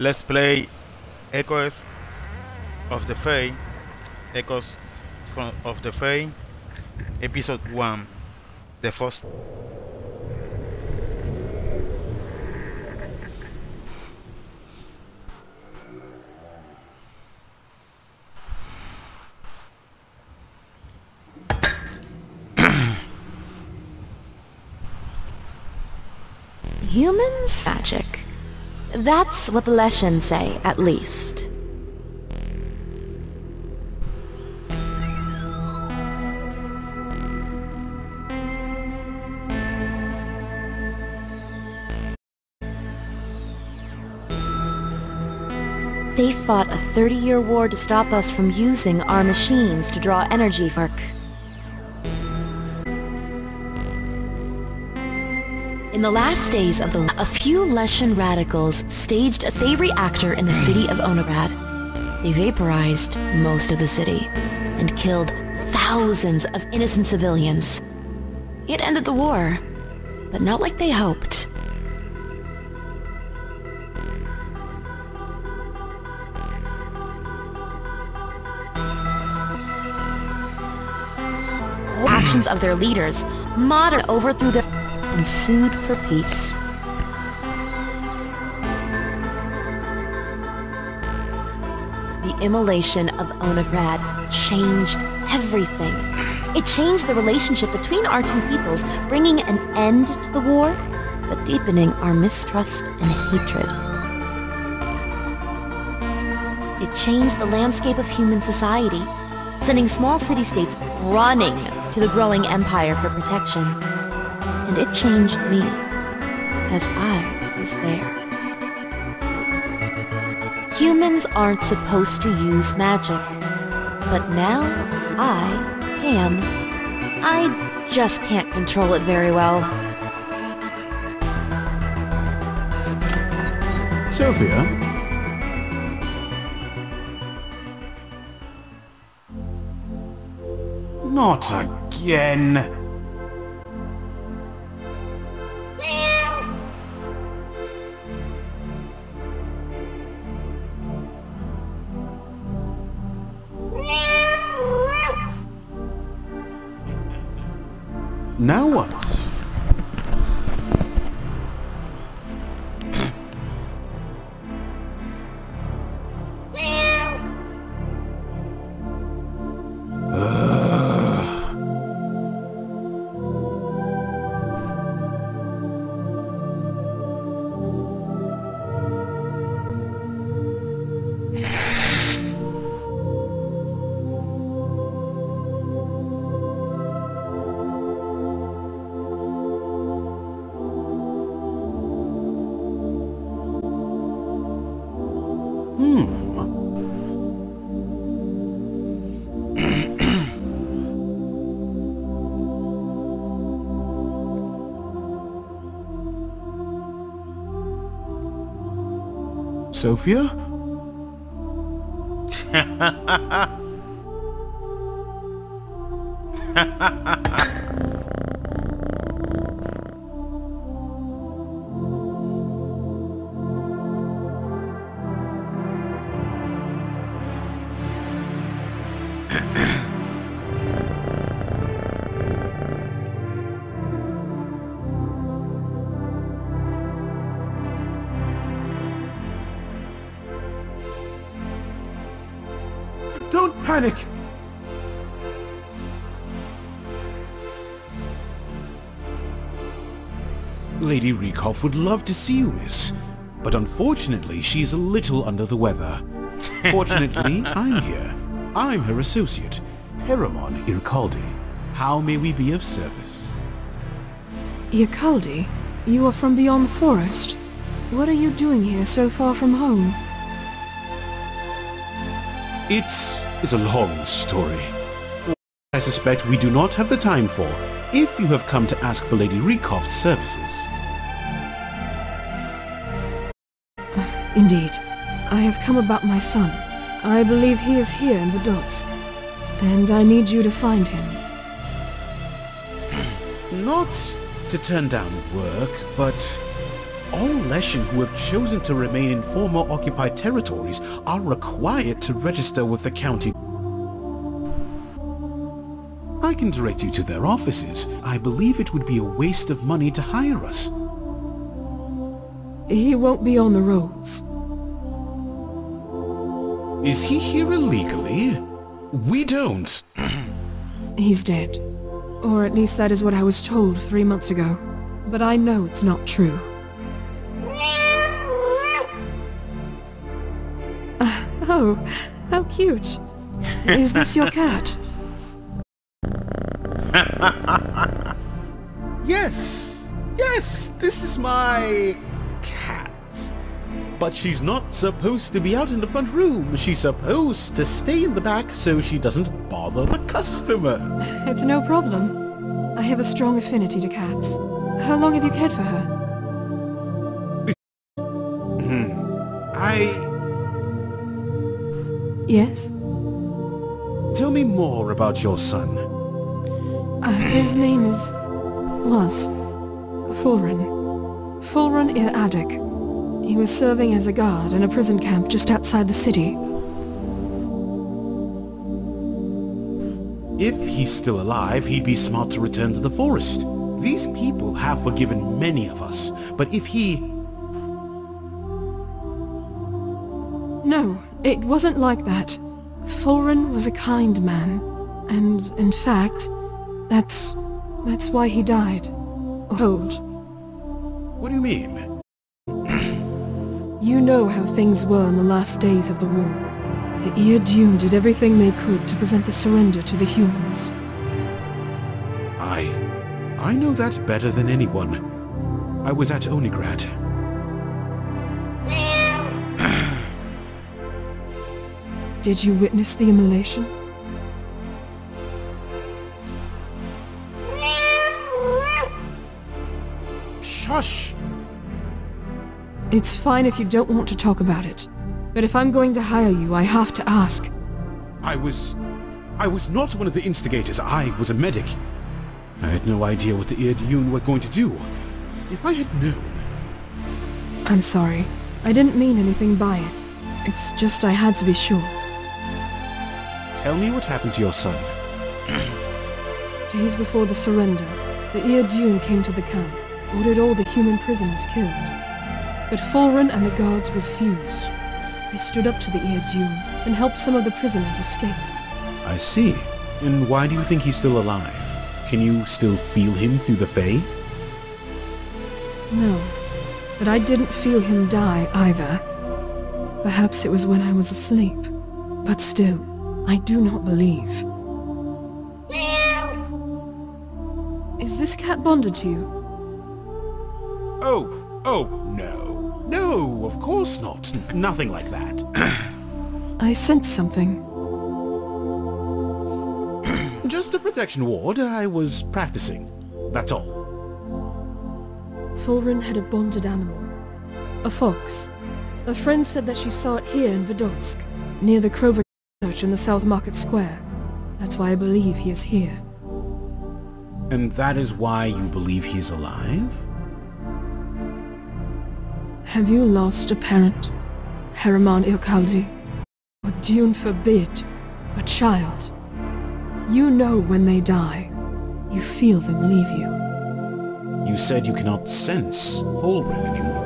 Let's play Echoes of the Fae, Echoes of the Fae, Episode 1, the first. Humans? Magic. That's what the Leshen say, at least. They fought a 30-year war to stop us from using our machines to draw energy for work. In the last days of the war, a few Leshen radicals staged a Fae reactor in the city of Onagrad. They vaporized most of the city and killed thousands of innocent civilians. It ended the war, but not like they hoped. Actions of their leaders, Modern overthrew their and sued for peace. The immolation of Onagrad changed everything. It changed the relationship between our two peoples, bringing an end to the war, but deepening our mistrust and hatred. It changed the landscape of human society, sending small city-states running to the growing empire for protection. And it changed me, because I was there. Humans aren't supposed to use magic, but now I can. I just can't control it very well. Sophia? Not again! Now what? Sophia? Don't panic! Lady Rieckhoff would love to see you, miss, but unfortunately she's a little under the weather. Fortunately, I'm here. I'm her associate, Heramon Irkaldi. How may we be of service? Irkaldi? You are from beyond the forest? What are you doing here so far from home? It's a long story. I suspect we do not have the time for, if you have come to ask for Lady Rieckhoff's services. Indeed. I have come about my son. I believe he is here in the Dotsk, and I need you to find him. Not to turn down work, but All Leshen who have chosen to remain in former occupied territories are required to register with the county. I can direct you to their offices. I believe it would be a waste of money to hire us. He won't be on the rolls. Is he here illegally? We don't. He's dead. Or at least that is what I was told 3 months ago. But I know it's not true. Oh, how cute. Is this your cat? Yes, this is my cat. But she's not supposed to be out in the front room. She's supposed to stay in the back so she doesn't bother the customer. It's no problem. I have a strong affinity to cats. How long have you cared for her? Yes? Tell me more about your son. His name was Fulren. Fulren Ir Adik. He was serving as a guard in a prison camp just outside the city. If he's still alive, he'd be smart to return to the forest. These people have forgiven many of us, but if he... No, it wasn't like that. Fulren was a kind man, and in fact, that's why he died. Old. What do you mean? You know how things were in the last days of the war. The Ir Dune did everything they could to prevent the surrender to the humans. I know that better than anyone. I was at Onigrad. Did you witness the immolation? Shush! It's fine if you don't want to talk about it. But if I'm going to hire you, I have to ask. I was not one of the instigators. I was a medic. I had no idea what the Ir Dune were going to do. If I had known... I'm sorry. I didn't mean anything by it. It's just I had to be sure. Tell me what happened to your son. Days before the surrender, the Ir Dune came to the camp, ordered all the human prisoners killed. But Fulren and the guards refused. They stood up to the Ir Dune and helped some of the prisoners escape. I see. And why do you think he's still alive? Can you still feel him through the Fae? No, but I didn't feel him die either. Perhaps it was when I was asleep. But still, I do not believe. Is this cat bonded to you? Oh, no. No, of course not. Nothing like that. I sense something. Just a protection ward. I was practicing. That's all. Fulren had a bonded animal. A fox. A friend said that she saw it here in Vidotsk, near the Krover Church in the South Market Square. That's why I believe he is here. And that is why you believe he is alive? Have you lost a parent, Heremon Irkaldi? Or Dune forbid, a child? You know when they die, you feel them leave you. You said you cannot sense Fulren anymore.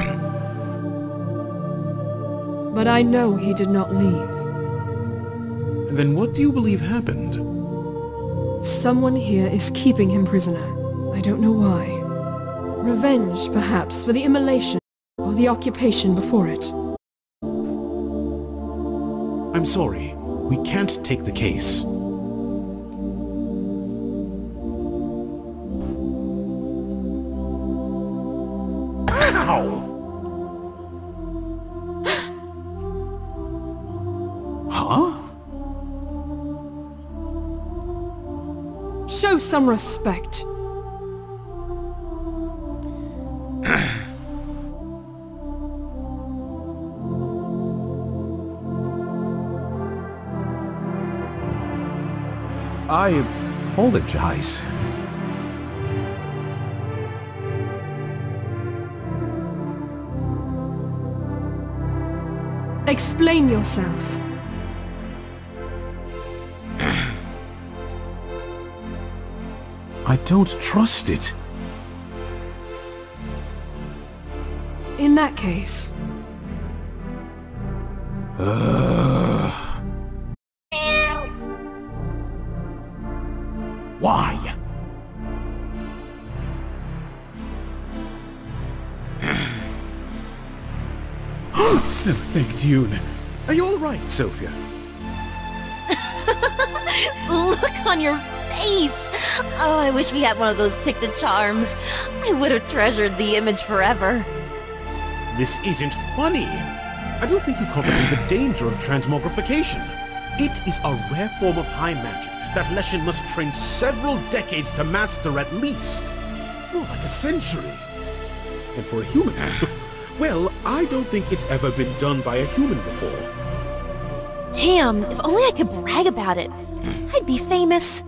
But I know he did not leave. Then what do you believe happened? Someone here is keeping him prisoner. I don't know why. Revenge, perhaps, for the immolation or the occupation before it. I'm sorry. We can't take the case. Ow! Huh? Show some respect. I apologize. Explain yourself. I don't trust it. In that case... Why? Oh, thank Dune. Are you all right, Sophia? Look on your face! Oh, I wish we had one of those Picta charms. I would have treasured the image forever. This isn't funny. I don't think you comprehend the danger of transmogrification. It is a rare form of high magic that Leshen must train several decades to master at least. More like a century. And for a human, well, I don't think it's ever been done by a human before. Damn, if only I could brag about it. I'd be famous.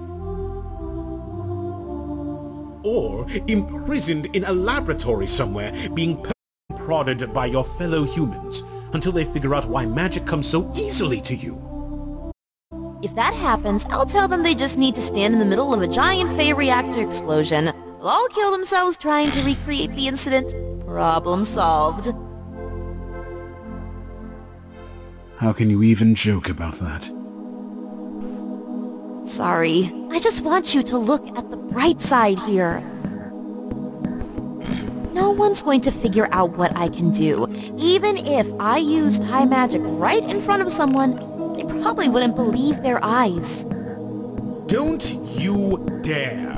Or imprisoned in a laboratory somewhere, being prodded by your fellow humans, until they figure out why magic comes so easily to you. If that happens, I'll tell them they just need to stand in the middle of a giant Fey reactor explosion. They'll all kill themselves trying to recreate the incident. Problem solved. How can you even joke about that? Sorry. I just want you to look at the bright side here. No one's going to figure out what I can do. Even if I used high magic right in front of someone, they probably wouldn't believe their eyes. Don't you dare!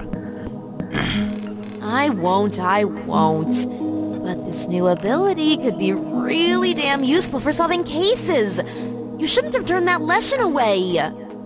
I won't. But this new ability could be really damn useful for solving cases. You shouldn't have turned that Leshen away.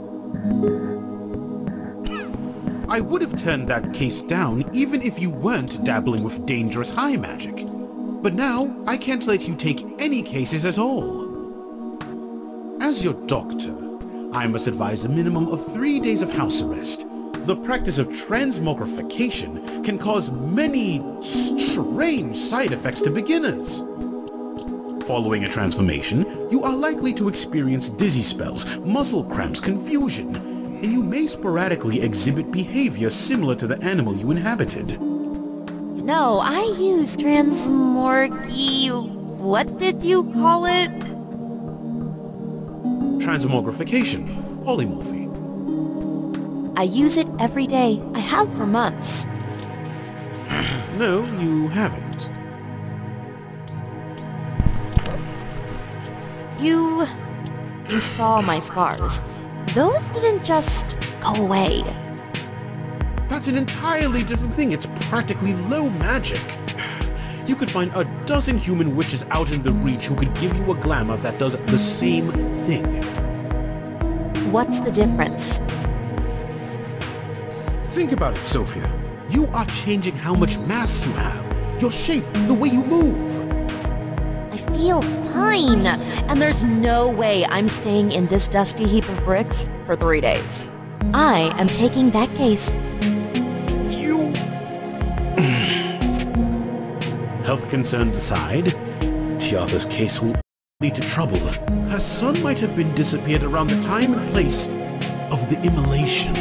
I would have turned that case down even if you weren't dabbling with dangerous high magic. But now, I can't let you take any cases at all. As your doctor, I must advise a minimum of 3 days of house arrest. The practice of transmogrification can cause many strange side effects to beginners. Following a transformation, you are likely to experience dizzy spells, muscle cramps, confusion, and you may sporadically exhibit behavior similar to the animal you inhabited. No, I use what did you call it? Transmogrification. Polymorphy. I use it every day. I have for months. No, you haven't. You saw my scars. Those didn't just go away. That's an entirely different thing. It's practically low magic. You could find a dozen human witches out in the Reach who could give you a glamour that does the same thing. What's the difference? Think about it, Sophia. You are changing how much mass you have, your shape, the way you move. I feel fine, and there's no way I'm staying in this dusty heap of bricks for 3 days. I am taking that case. You... Health concerns aside, Tiatha's case will lead to trouble. Her son might have been disappeared around the time and place of the immolation.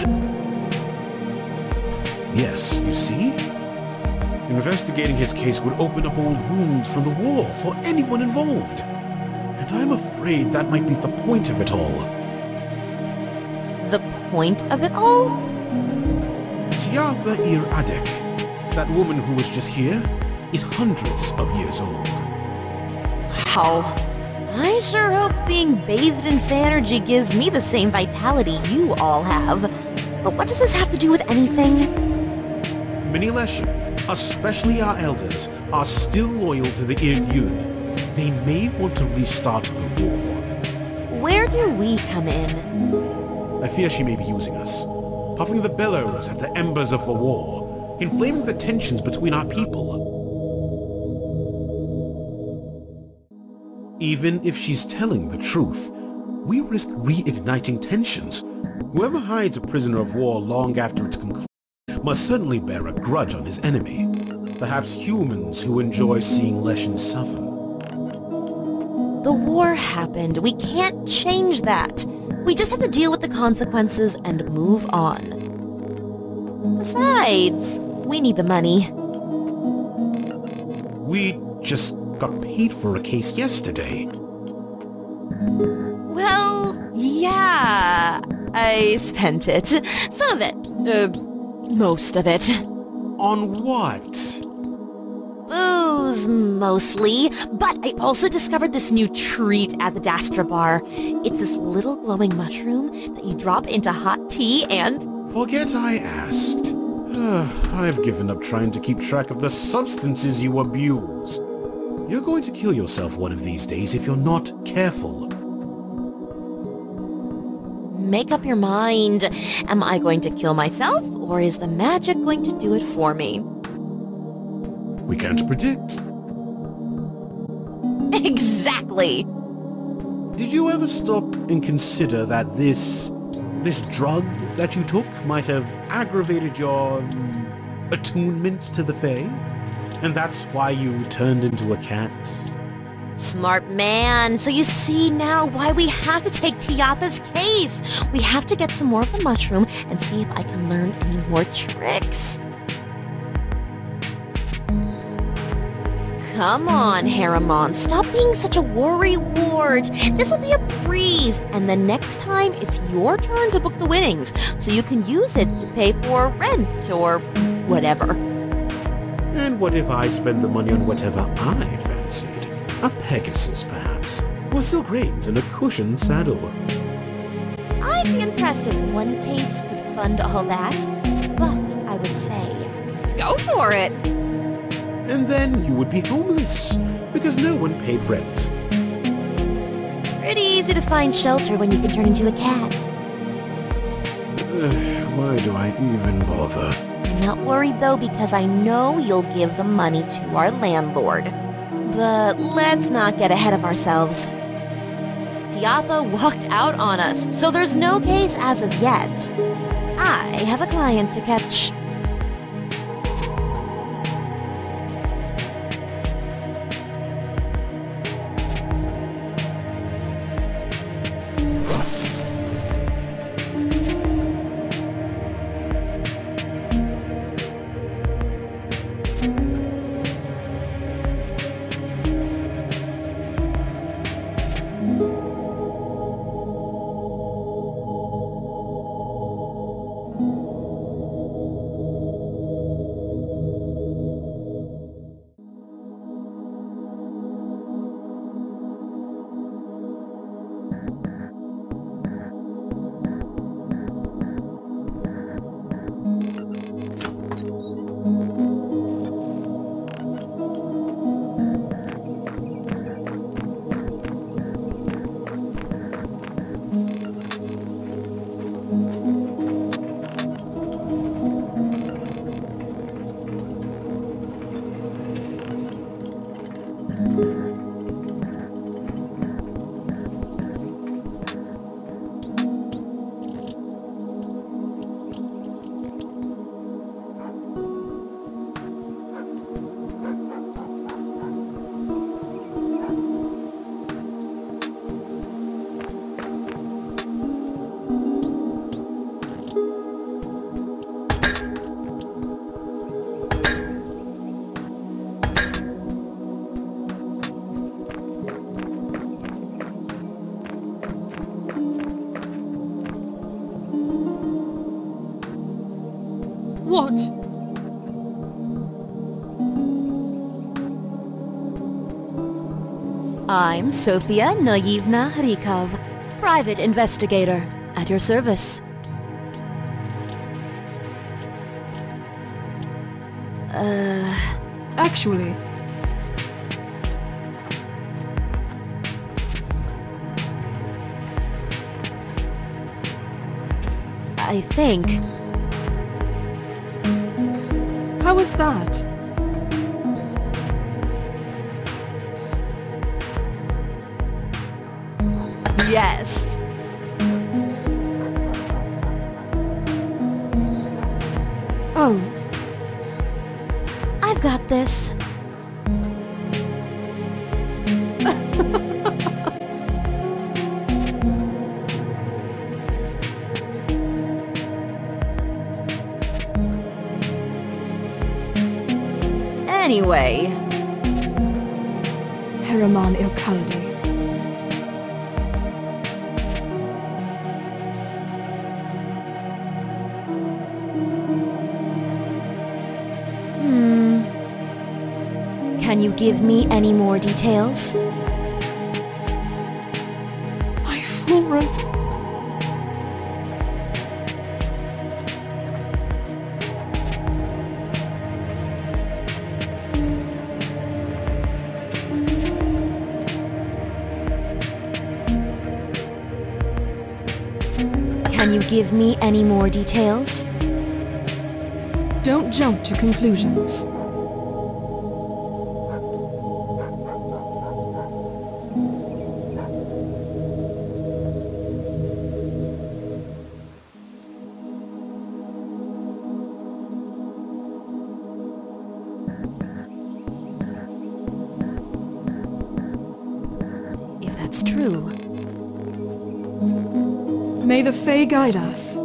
Yes, you see? Investigating his case would open up old wounds from the war for anyone involved. And I'm afraid that might be the point of it all. The point of it all? Tiatha Ir Adek, that woman who was just here, is hundreds of years old. Wow. I sure hope being bathed in Fanergy gives me the same vitality you all have. But what does this have to do with anything? Many Leshen, especially our elders, are still loyal to the Irdyun. They may want to restart the war. Where do we come in? I fear she may be using us, puffing the bellows at the embers of the war, inflaming the tensions between our people. Even if she's telling the truth, we risk reigniting tensions. Whoever hides a prisoner of war long after its conclusion must certainly bear a grudge on his enemy. Perhaps humans who enjoy seeing Leshen suffer. The war happened. We can't change that. We just have to deal with the consequences and move on. Besides, we need the money. We just got paid for a case yesterday. Well, yeah, I spent it. Some of it. Most of it. On what? Booze, mostly. But I also discovered this new treat at the Dastra bar. It's this little glowing mushroom that you drop into hot tea and... Forget I asked. I've given up trying to keep track of the substances you abuse. You're going to kill yourself one of these days if you're not careful. Make up your mind. Am I going to kill myself, or is the magic going to do it for me? We can't predict. Exactly! Did you ever stop and consider that this drug that you took might have aggravated your attunement to the Fae? And that's why you turned into a cat? Smart man. So you see now why we have to take Tiatha's case. We have to get some more of the mushroom and see if I can learn any more tricks. Come on, Harriman. Stop being such a worrywart. This will be a breeze, and the next time it's your turn to book the winnings, so you can use it to pay for rent or whatever. And what if I spend the money on whatever I fancied? A Pegasus, perhaps? Or silk reins and a cushioned saddle? I'd be impressed if one case could fund all that, but I would say, go for it! And then you would be homeless, because no one paid rent. Pretty easy to find shelter when you can turn into a cat. Why do I even bother? I'm not worried though, because I know you'll give the money to our landlord. But let's not get ahead of ourselves. Tiatha walked out on us, so there's no case as of yet. I have a client to catch. What? I'm Sofia Noyevna Rykov, private investigator, at your service. Actually, I think... how was that? Yes. Oh, I've got this. Anyway... Heremon Ilkaldi. Can you give me any more details? My Fulrun. Can you give me any more details? Don't jump to conclusions. If that's true. May the Fae guide us.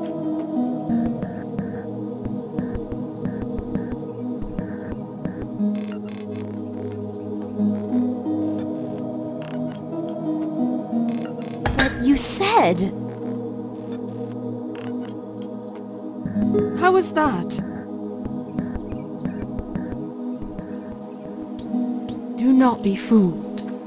But you said... How is that? Do not be fooled.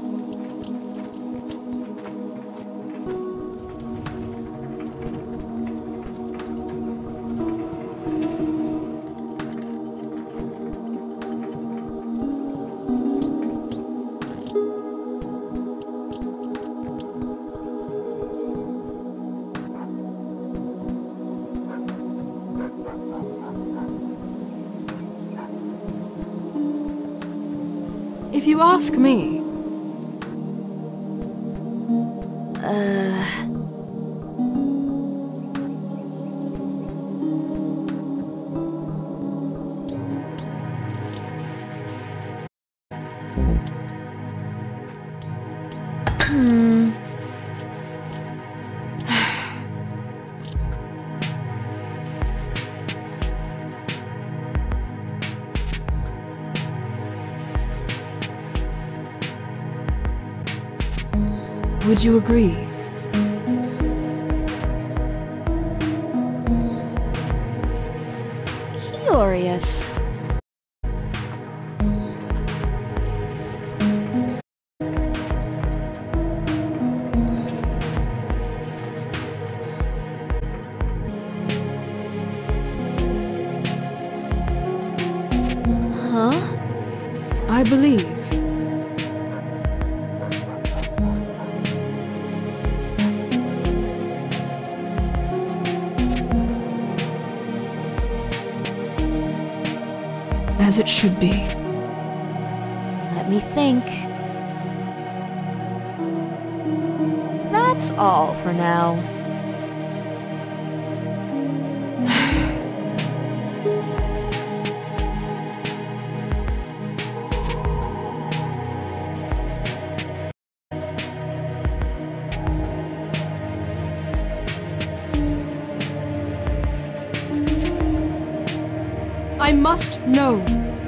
If you ask me... Would you agree? Curious. Huh? I believe. As it should be. Let me think. That's all for now. I must know.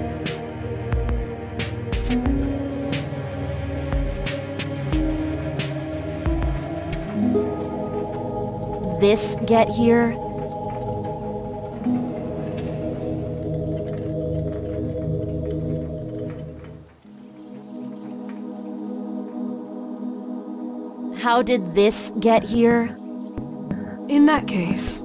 This get here? How did this get here? In that case...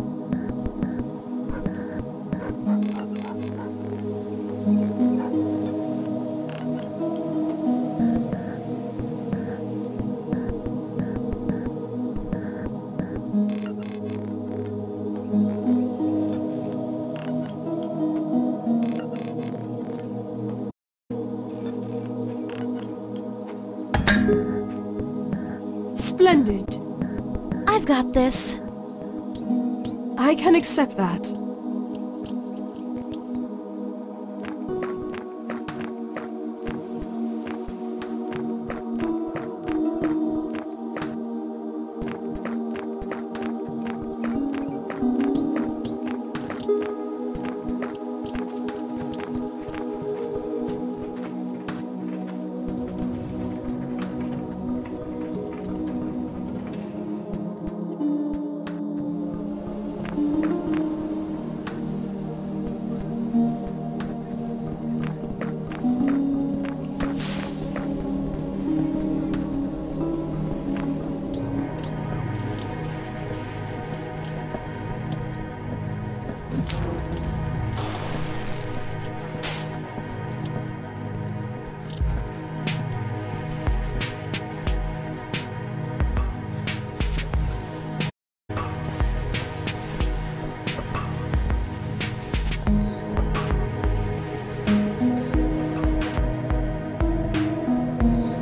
Splendid. I've got this. I can accept that.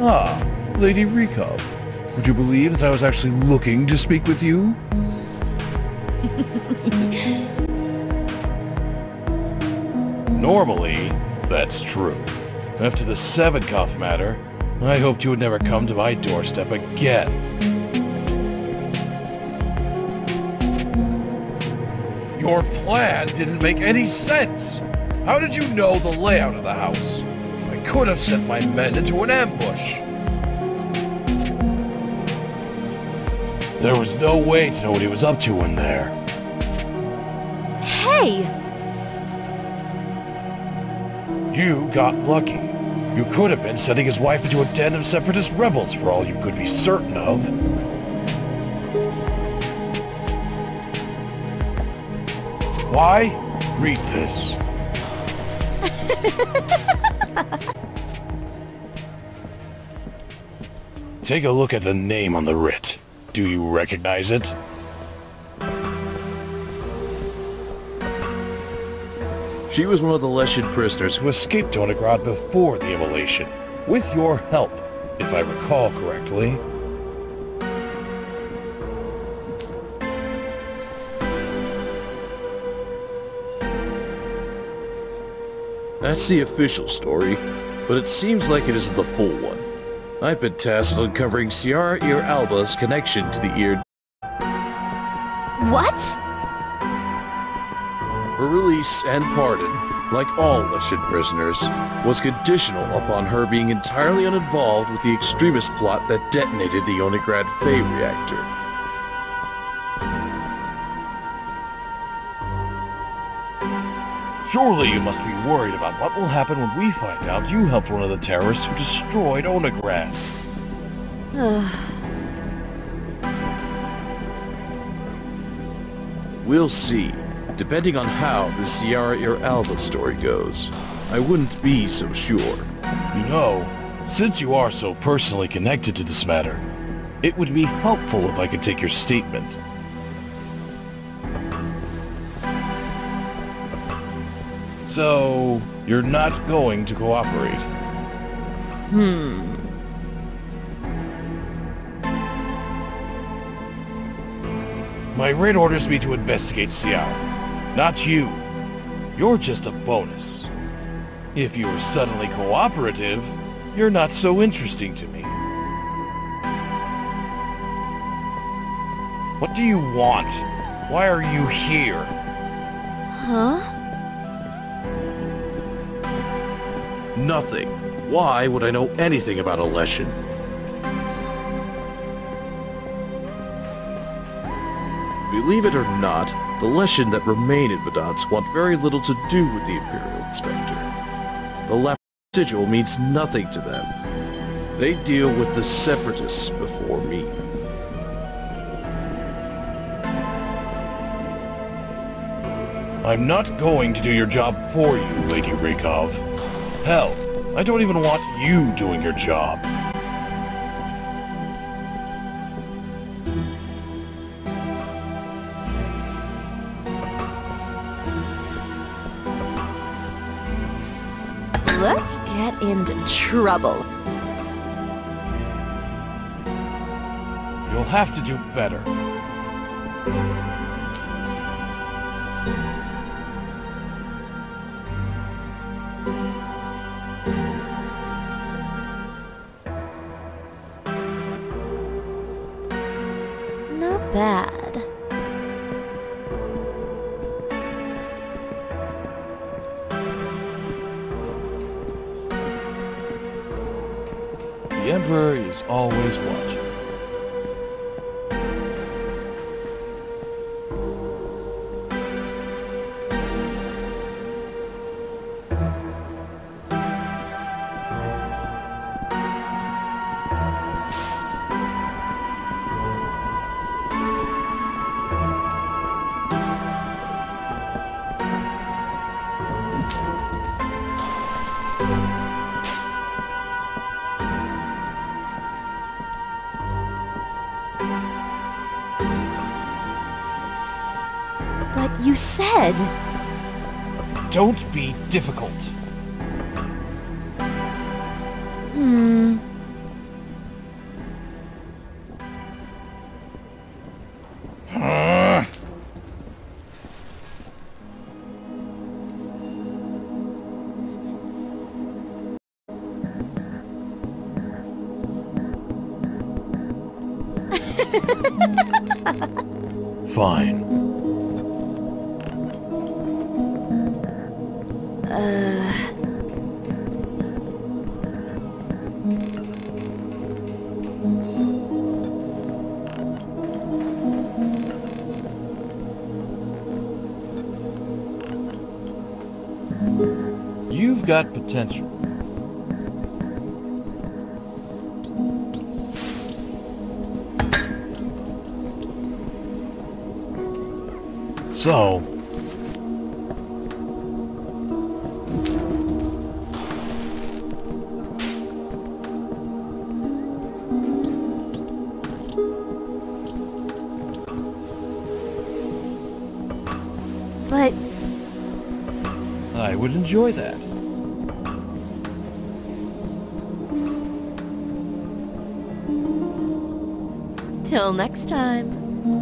Ah, Lady Rykov. Would you believe that I was actually looking to speak with you? Normally, that's true. After the Savinkov matter, I hoped you would never come to my doorstep again. Your plan didn't make any sense! How did you know the layout of the house? I could have sent my men into an ambush. There was no way to know what he was up to in there. Hey! You got lucky. You could have been sending his wife into a den of separatist rebels for all you could be certain of. Why? Read this. Take a look at the name on the writ. Do you recognize it? She was one of the Leshen prisoners who escaped Onegrad before the immolation, with your help, if I recall correctly. That's the official story, but it seems like it isn't the full one. I've been tasked with uncovering Ciara Ir Alba's connection to the Ir... What? Her release and pardon, like all Leshen prisoners, was conditional upon her being entirely uninvolved with the extremist plot that detonated the Onegrad Fae reactor. Surely you must be worried about what will happen when we find out you helped one of the terrorists who destroyed Onegrad. We'll see, depending on how the Ciara Ir Alba story goes. I wouldn't be so sure. You know, since you are so personally connected to this matter, it would be helpful if I could take your statement. So, you're not going to cooperate? My raid orders me to investigate Ciara, not you. You're just a bonus. If you were suddenly cooperative, you're not so interesting to me. What do you want? Why are you here? Huh? Nothing. Why would I know anything about a Leshen? Believe it or not, the Leshen that remain in Vedance want very little to do with the Imperial Inspector. The Lapis sigil means nothing to them. They deal with the Separatists before me. I'm not going to do your job for you, Lady Rykov. Hell, I don't even want you doing your job. Let's get into trouble. You'll have to do better. Not bad. The Emperor is always watching. But you said... Don't be difficult. Fine. You've got potential. So... But I would enjoy that. till next time.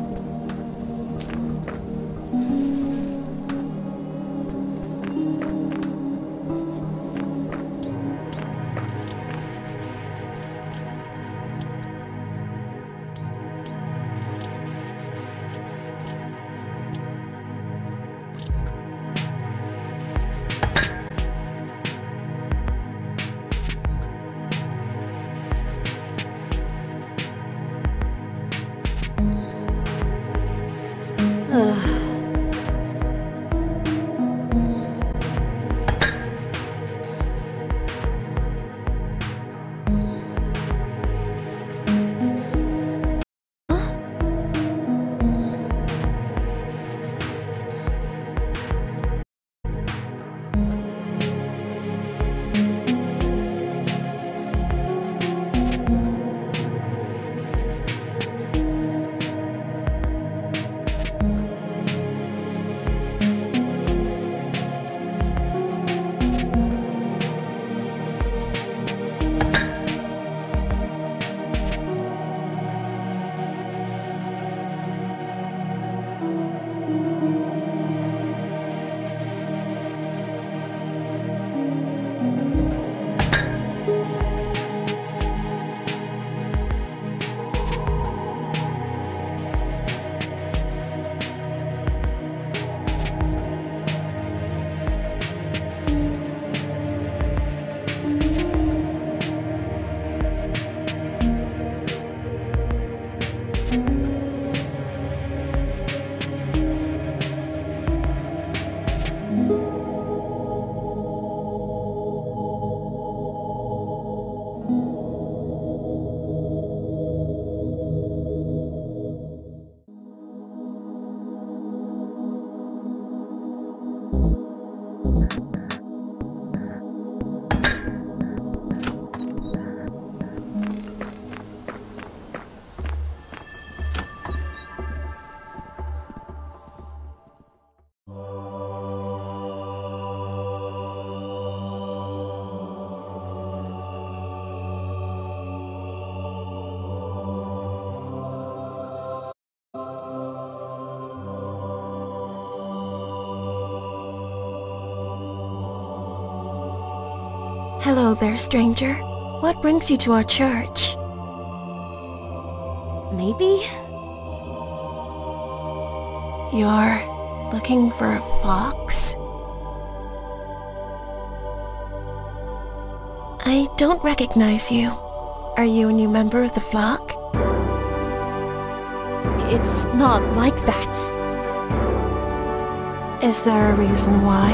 Hello there, stranger. What brings you to our church? Maybe? You're looking for a fox? I don't recognize you. Are you a new member of the flock? It's not like that. Is there a reason why?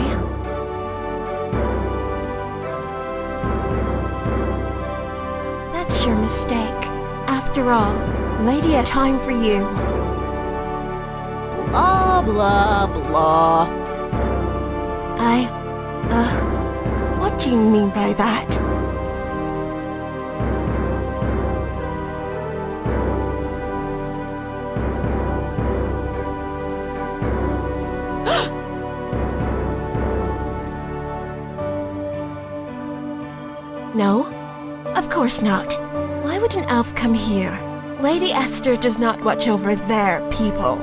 That's your mistake. After all, Lady had time for you. Blah, blah, blah. What do you mean by that? No? Of course not. Why would an elf come here? Lady Esther does not watch over their people.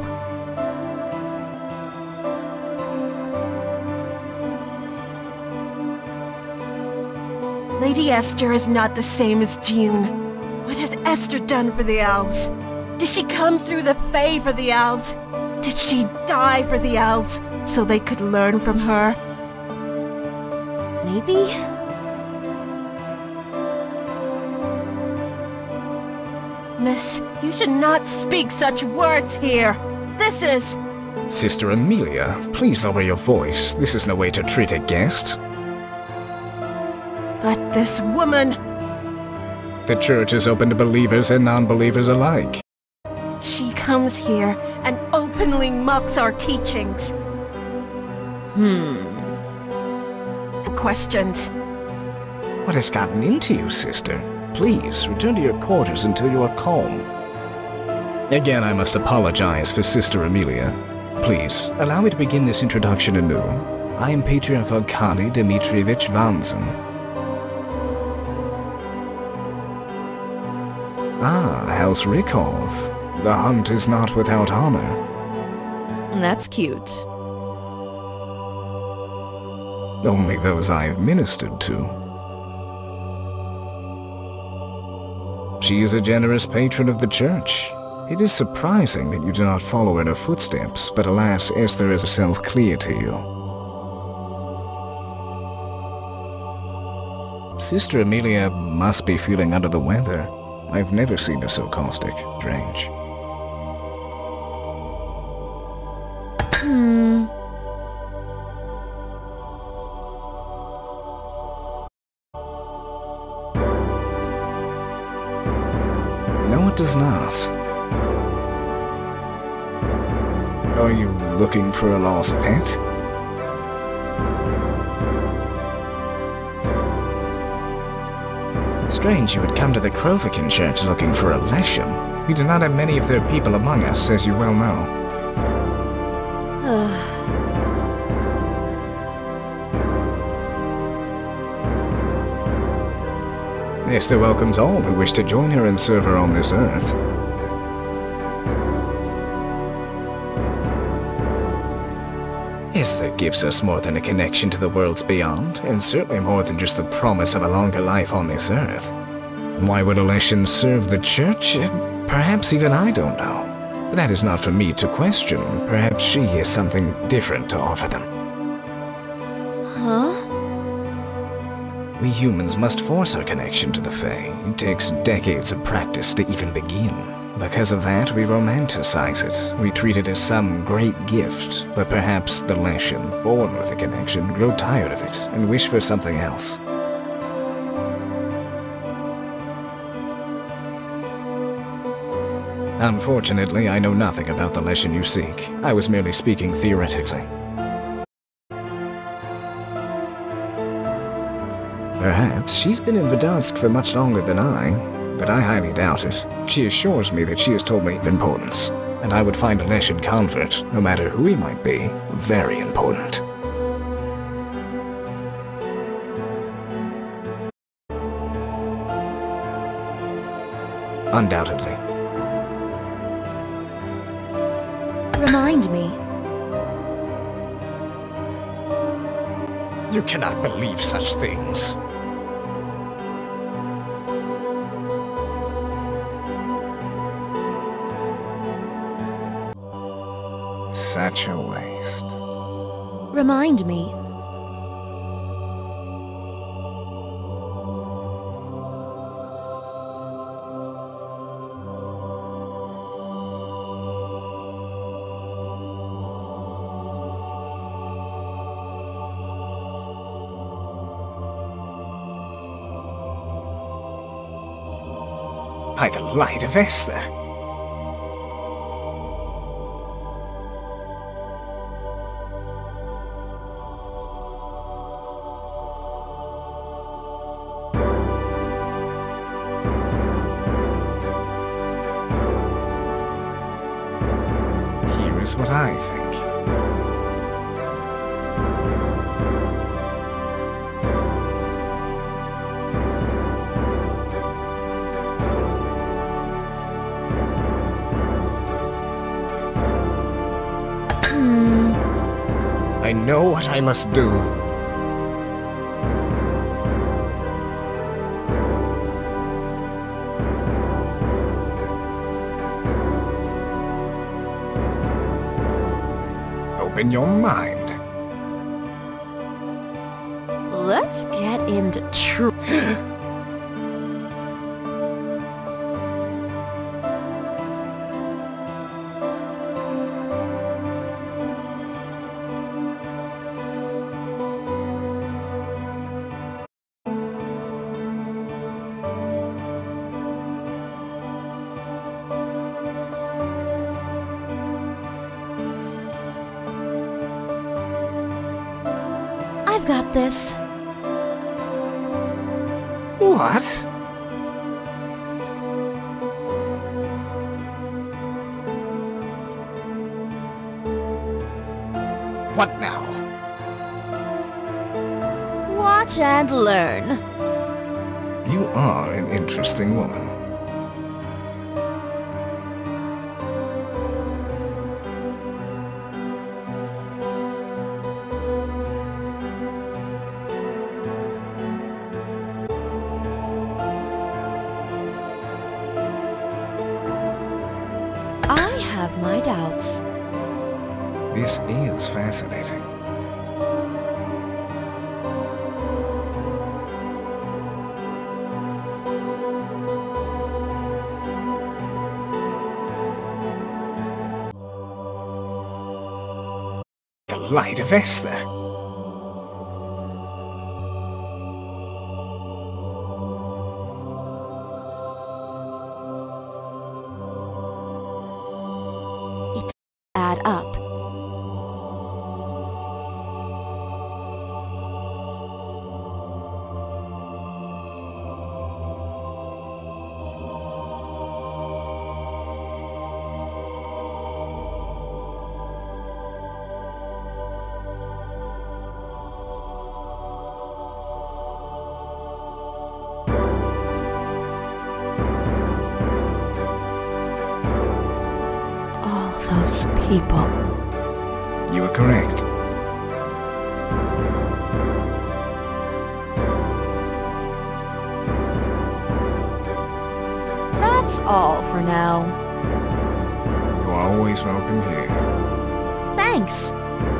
Lady Esther is not the same as June. What has Esther done for the elves? Did she come through the Fae for the elves? Did she die for the elves so they could learn from her? Maybe? Miss, you should not speak such words here. This is... Sister Amelia, please lower your voice. This is no way to treat a guest. But this woman... The church is open to believers and non-believers alike. She comes here and openly mocks our teachings. Questions. What has gotten into you, sister? Please, return to your quarters until you are calm. Again, I must apologize for Sister Amelia. Please, allow me to begin this introduction anew. I am Patriarch Arkady Dmitrievich Vanzin. Ah, House Rykov. The hunt is not without honor. That's cute. Only those I have ministered to. She is a generous patron of the church. It is surprising that you do not follow in her footsteps, but alas, Esther is herself clear to you. Sister Amelia must be feeling under the weather. I've never seen her so caustic. Strange. No, it does not. Are you looking for a lost pet? Strange you would come to the Krovikin Church looking for a Leshen. We do not have many of their people among us, as you well know. Esther welcomes all who wish to join her and serve her on this earth. Esther gives us more than a connection to the worlds beyond, and certainly more than just the promise of a longer life on this earth. Why would a Leshen serve the church? Perhaps even I don't know. But that is not for me to question. Perhaps she has something different to offer them. Huh? We humans must force our connection to the Fae. It takes decades of practice to even begin. Because of that, we romanticize it. We treat it as some great gift, but perhaps the Leshen, born with a connection, grow tired of it and wish for something else. Unfortunately, I know nothing about the Leshen you seek. I was merely speaking theoretically. Perhaps she's been in Verdansk for much longer than I, but I highly doubt it. She assures me that she has told me of importance, and I would find a Leshen convert, no matter who he might be, very important. Undoubtedly. Remind me. You cannot believe such things. Such a waste. Remind me. By the light of Esther. Here is what I think. I know what I must do. in your mind? Let's get into truth. I've got this. What? What now? Watch and learn. You are an interesting woman. I have my doubts. This is fascinating. The Light of Esther. Add up. All those people. You are correct. That's all for now. You are always welcome here. Thanks.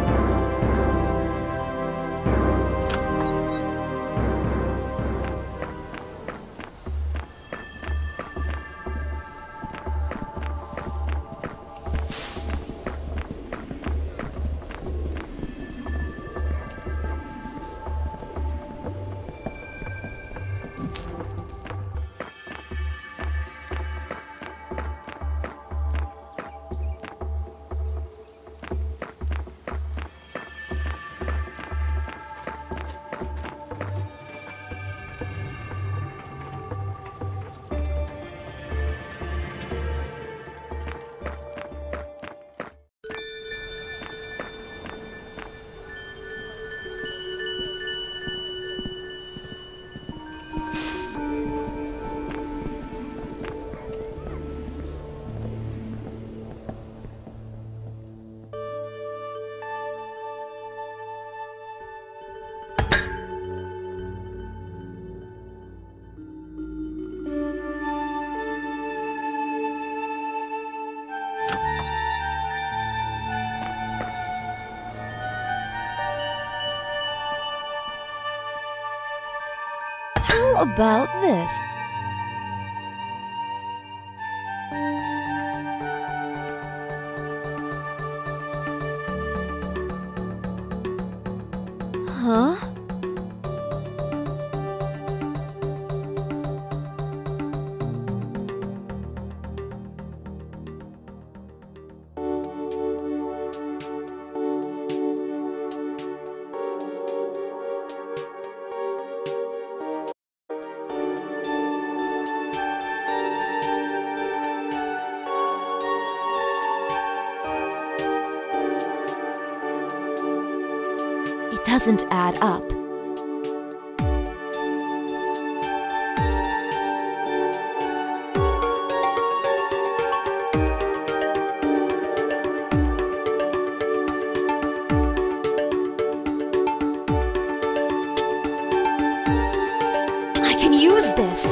How about this? Huh? It doesn't add up. I can use this.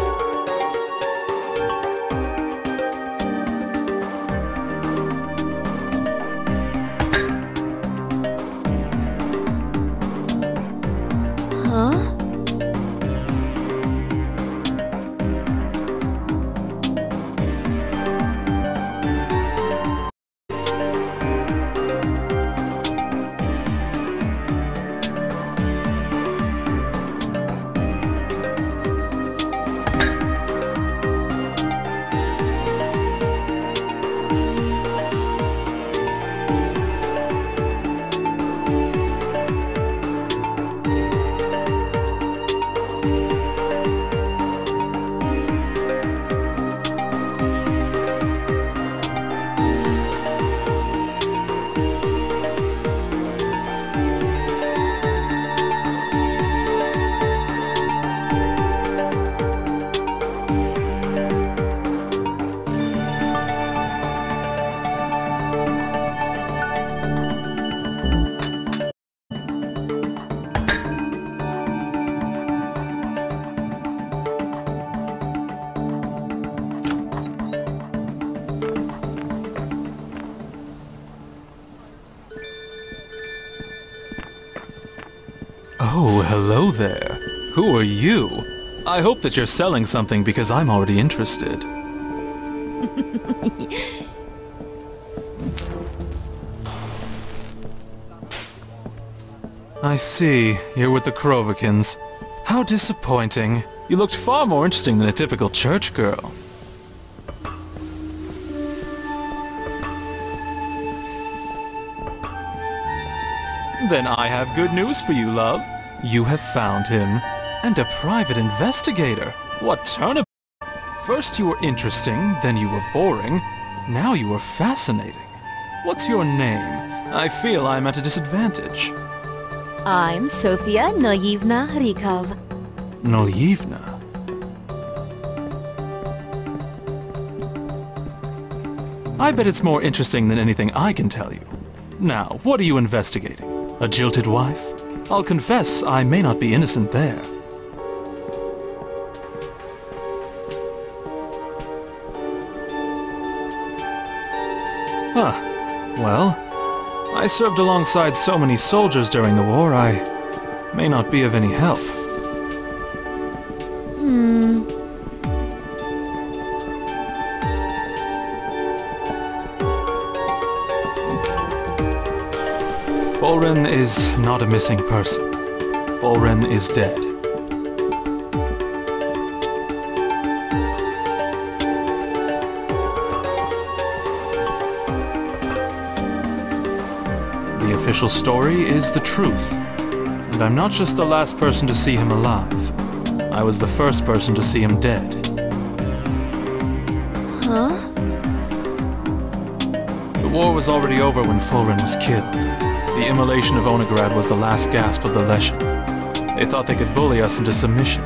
Oh, hello there. Who are you? I hope that you're selling something because I'm already interested. I see. You're with the Krovikins. How disappointing. You looked far more interesting than a typical church girl. Then I have good news for you, love. You have found him. And a private investigator. What turn! First you were interesting, then you were boring. Now you are fascinating. What's your name? I feel I'm at a disadvantage. I'm Sofia Noyevna Rykov. Noyevna? I bet it's more interesting than anything I can tell you. Now, what are you investigating? A jilted wife? I'll confess, I may not be innocent there. Huh. Well, I served alongside so many soldiers during the war, I may not be of any help. Fulren is not a missing person. Fulren is dead. The official story is the truth. And I'm not just the last person to see him alive. I was the first person to see him dead. Huh? The war was already over when Fulren was killed. The immolation of Onegrad was the last gasp of the Leshen. They thought they could bully us into submission.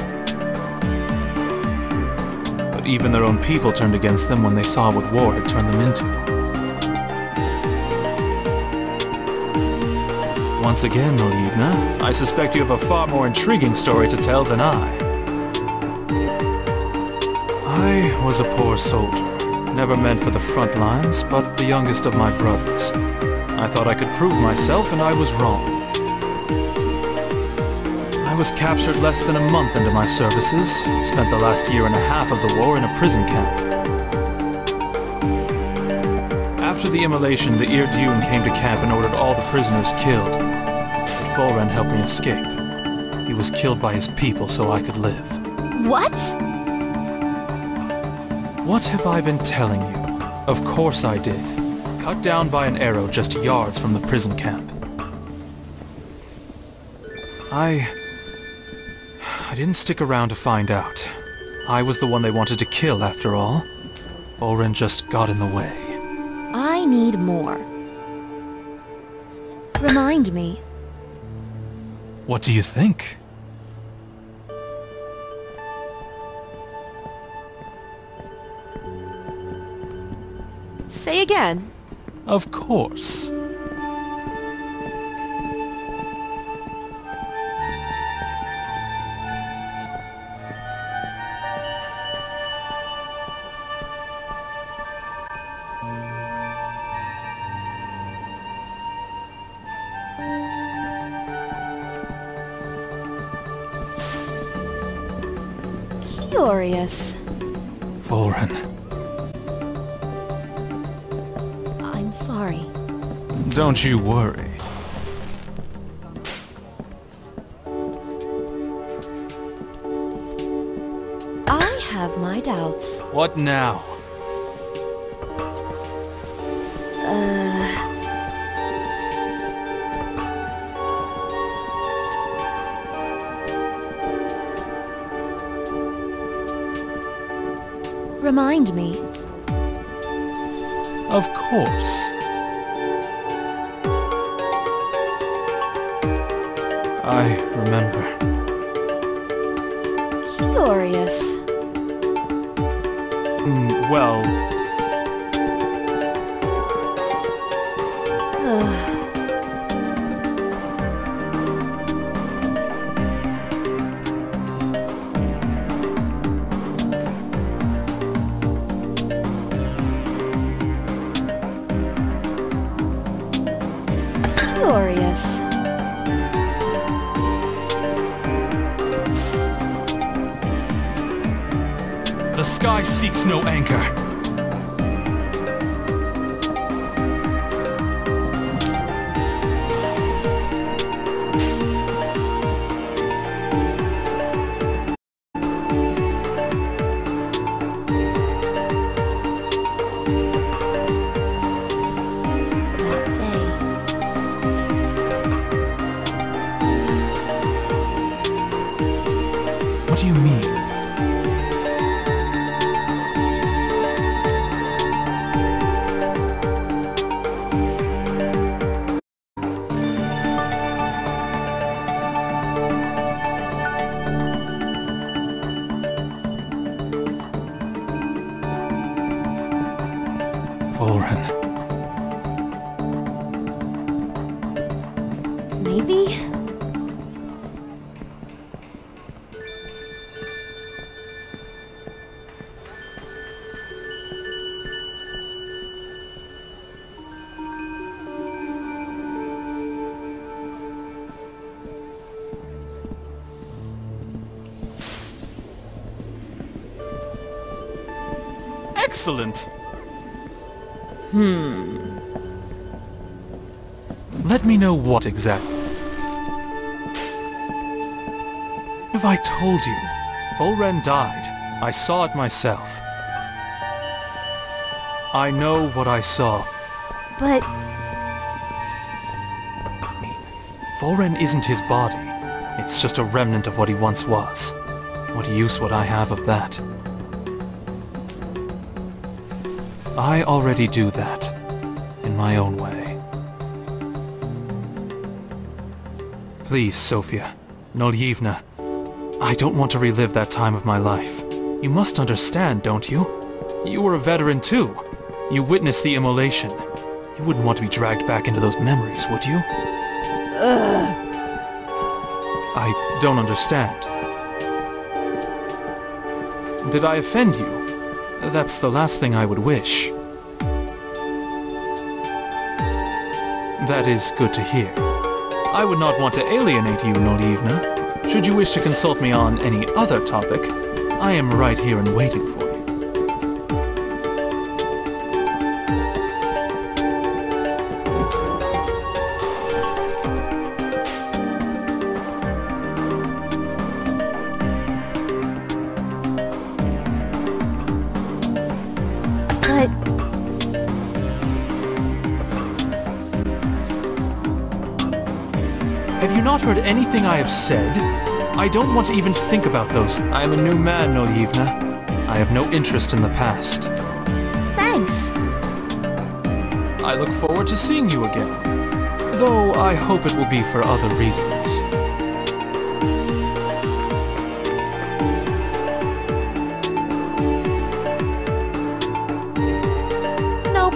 But even their own people turned against them when they saw what war had turned them into. Once again, Noyevna, I suspect you have a far more intriguing story to tell than I. I was a poor soldier, never meant for the front lines, but the youngest of my brothers. I thought I could prove myself, and I was wrong. I was captured less than a month into my services, spent the last year and a half of the war in a prison camp. After the immolation, the Irdun came to camp and ordered all the prisoners killed. But Fulren helped me escape. He was killed by his people so I could live. What? What have I been telling you? Of course I did. Cut down by an arrow just yards from the prison camp. I didn't stick around to find out. I was the one they wanted to kill, after all. Fulren just got in the way. I need more. Remind me. What do you think? Say again. Of course. Curious. Fulren. I'm sorry. Don't you worry. I have my doubts. What now? Remind me. Of course. I remember. Curious. Well... Curious. sky seeks no anchor. What do you mean? Fulren. Maybe? Excellent! Let me know what exactly. Have I told you? Fulren died. I saw it myself. I know what I saw. But Fulren isn't his body. It's just a remnant of what he once was. What use would I have of that? I already do that, in my own way. Please, Sophia, Nolyevna, I don't want to relive that time of my life. You must understand, don't you? You were a veteran too. You witnessed the immolation. You wouldn't want to be dragged back into those memories, would you? I don't understand. Did I offend you? That's the last thing I would wish. That is good to hear. I would not want to alienate you, Nolyevna. Should you wish to consult me on any other topic, I am right here and waiting for you. but Have you not heard anything I have said? I don't want to even think about those. I am a new man, Nolyevna. I have no interest in the past. thanks. I look forward to seeing you again. Though I hope it will be for other reasons. Nope.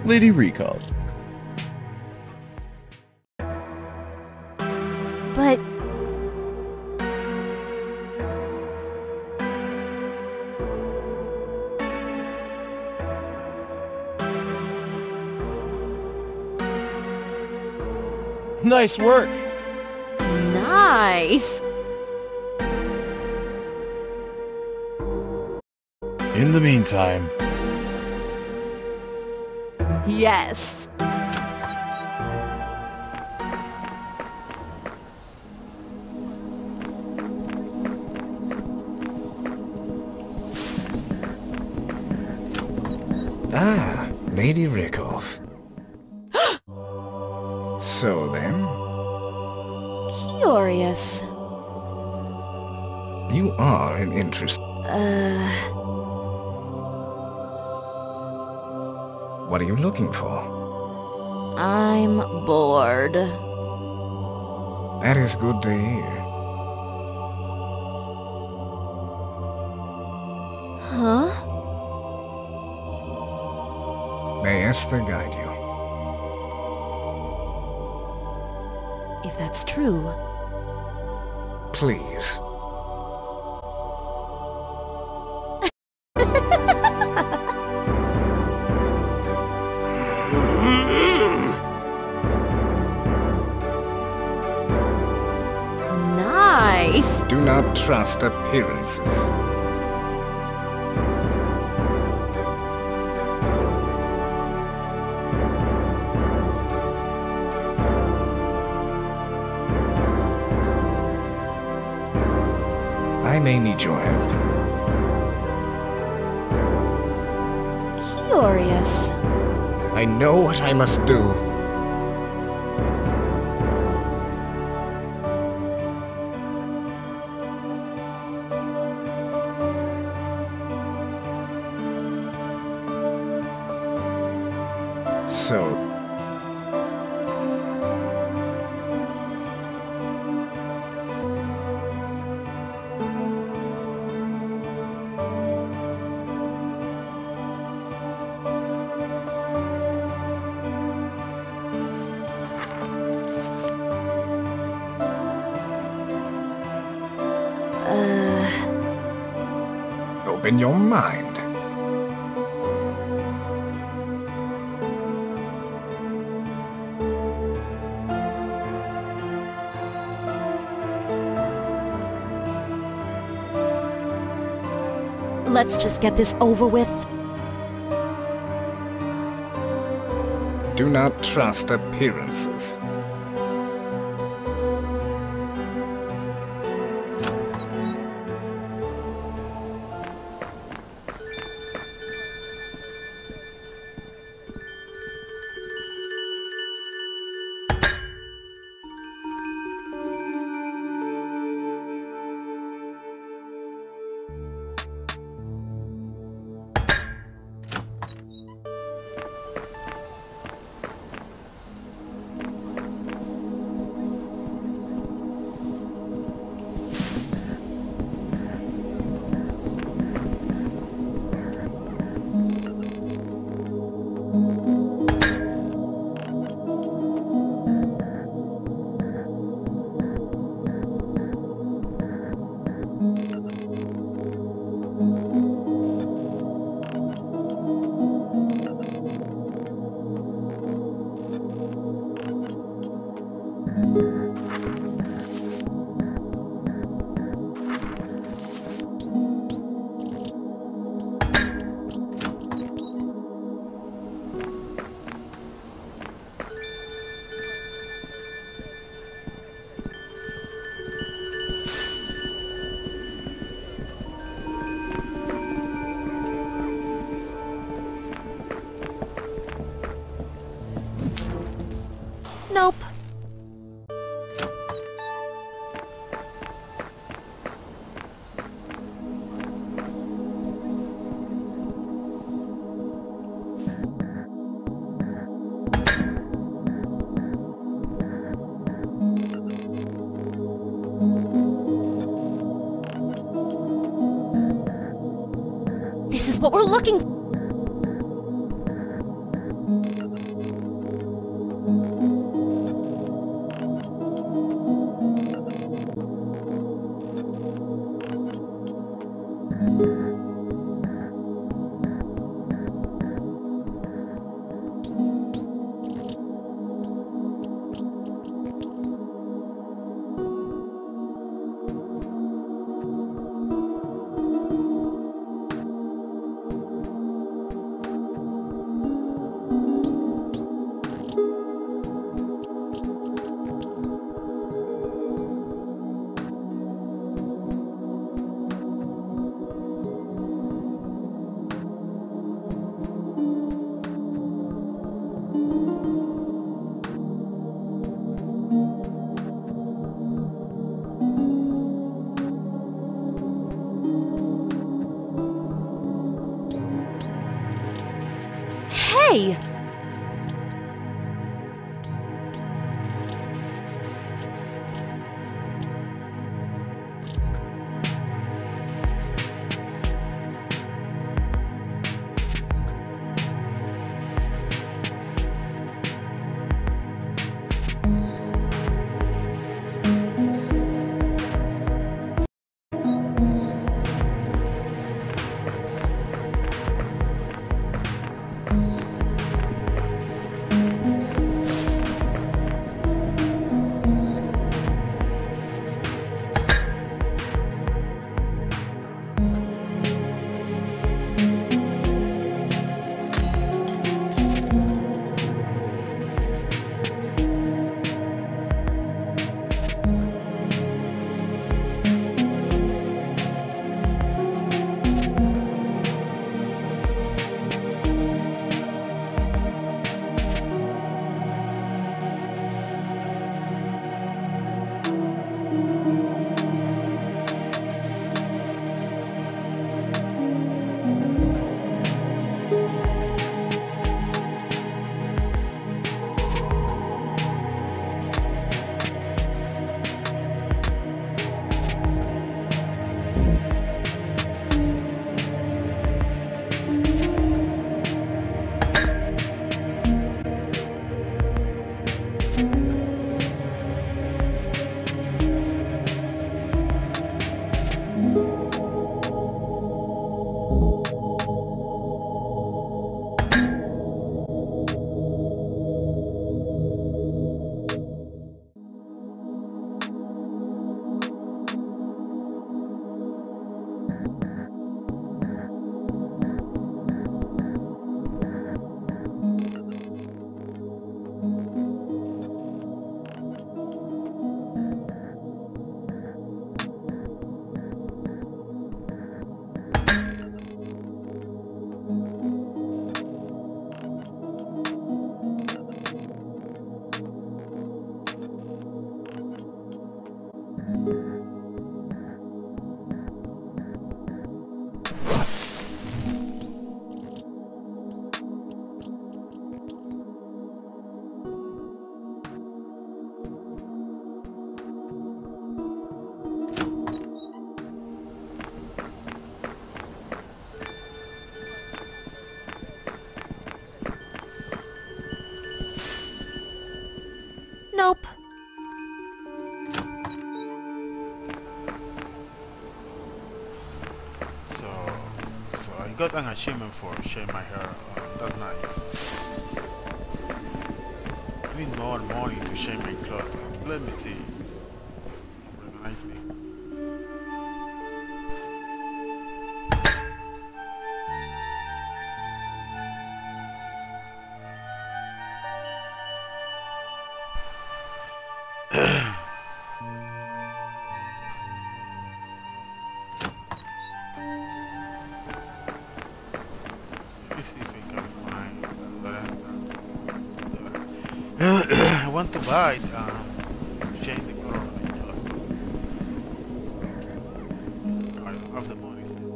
Lady Rikov. But... Nice work! Nice! In the meantime... Yes! Ah, Lady Rikov. So then, Curious. you are an interest. What are you looking for? I'm bored. That is good to hear. Huh? May Esther guide you. If that's true. Please. Nice! Do not trust appearances. I may need your help. Curious. I know what I must do. So... Open your mind. Let's just get this over with. Do not trust appearances. Nope. This is what we're looking for. Hey! Nope. So I got an achievement for shaving my hair. That's nice. I need more money to shave my clothes. Let me see. Recognize me. I want to buy change the color of my clothes. I don't have the money still.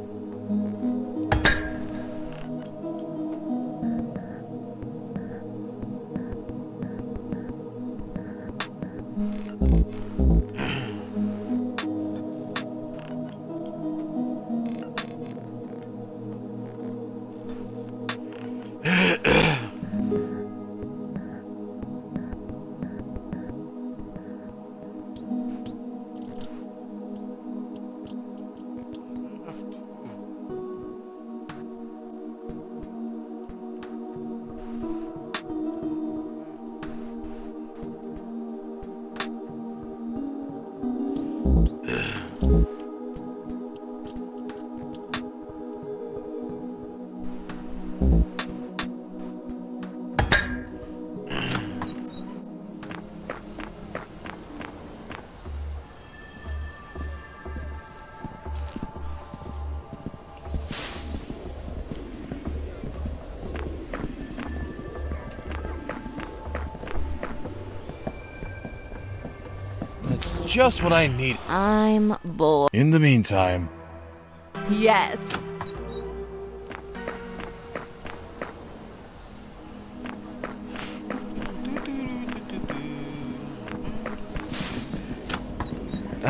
Just what I need. I'm bored. In the meantime... Yes.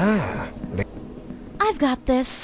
Ah, I've got this.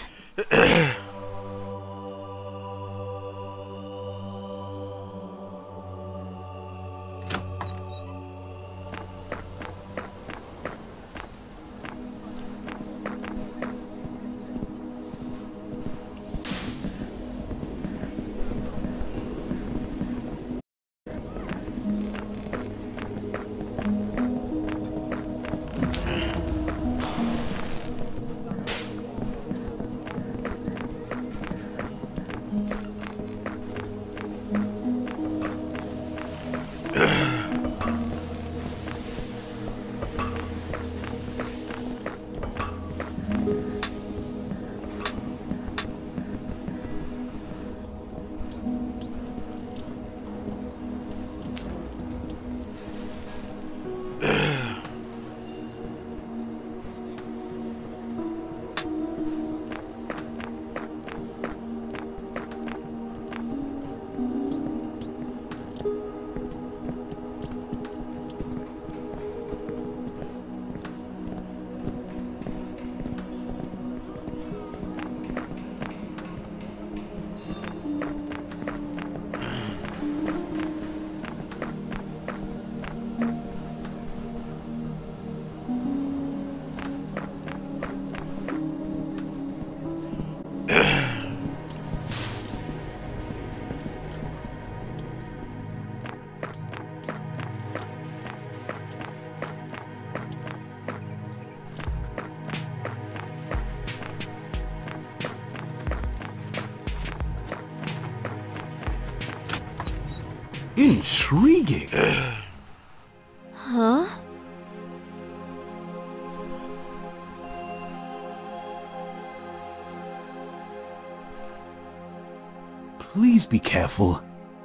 Intriguing. Huh? Please be careful.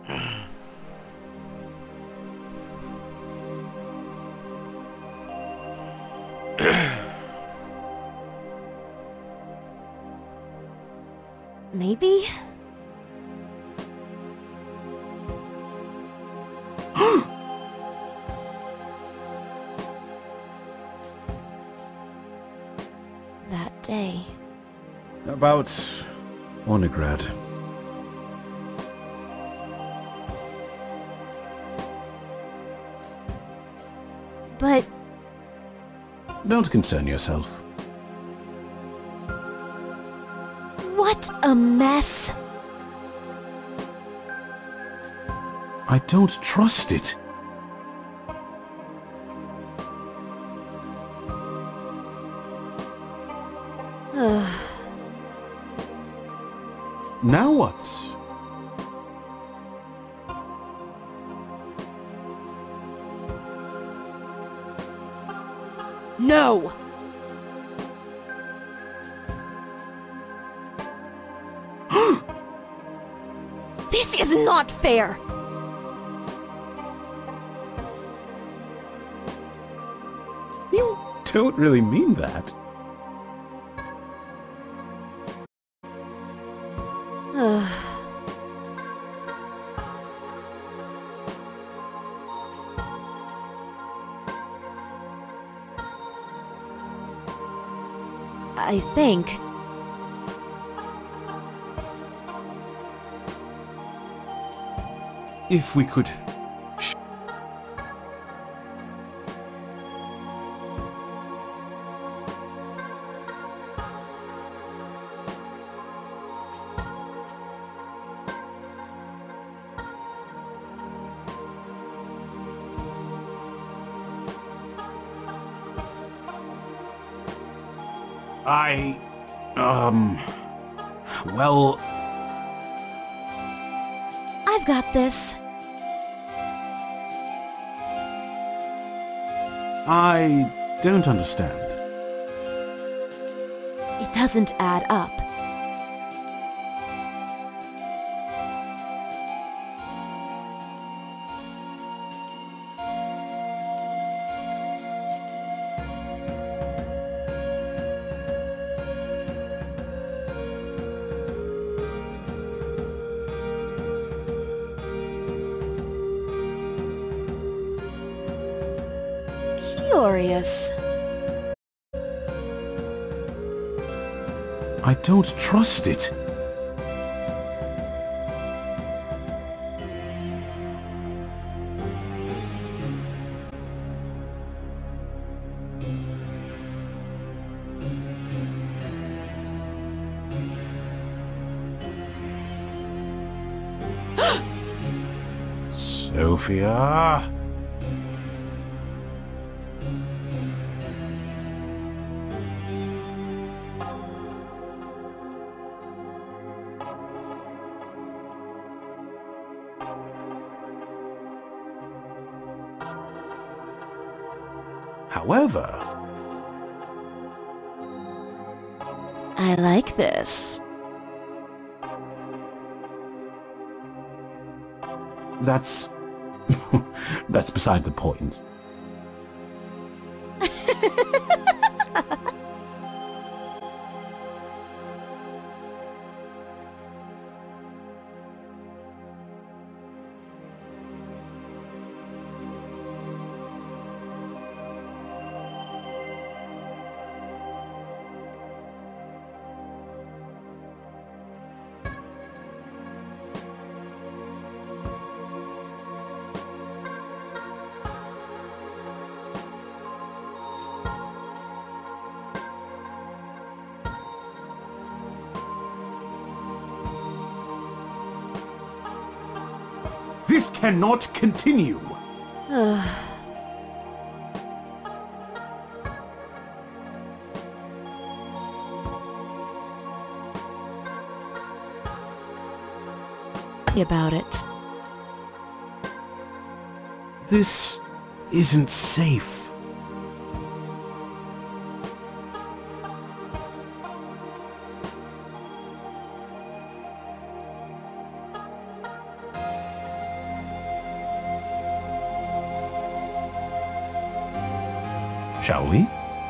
Maybe? That day. About Onegrad. But Don't concern yourself. what a mess. I don't trust it. Now what? No! This is not fair! You don't really mean that. I think... If we could... Well... I've got this. I don't understand. It doesn't add up. Curious. I don't trust it. Sophia? However, I like this. that's... that's beside the point. This cannot continue! About it. This isn't safe. Shall we?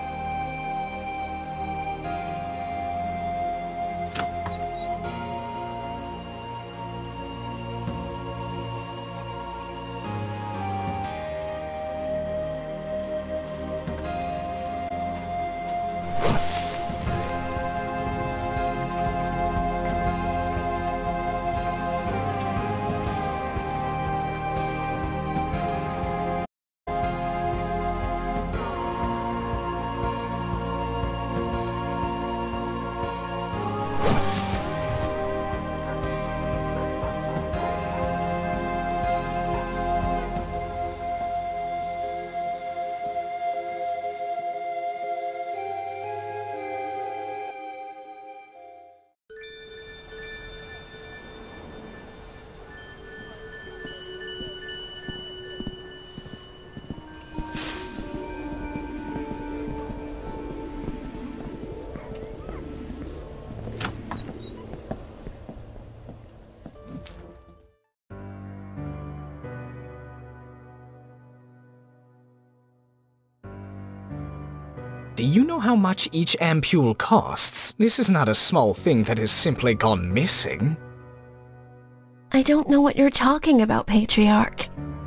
Do you know how much each ampule costs? This is not a small thing that has simply gone missing. I don't know what you're talking about, Patriarch.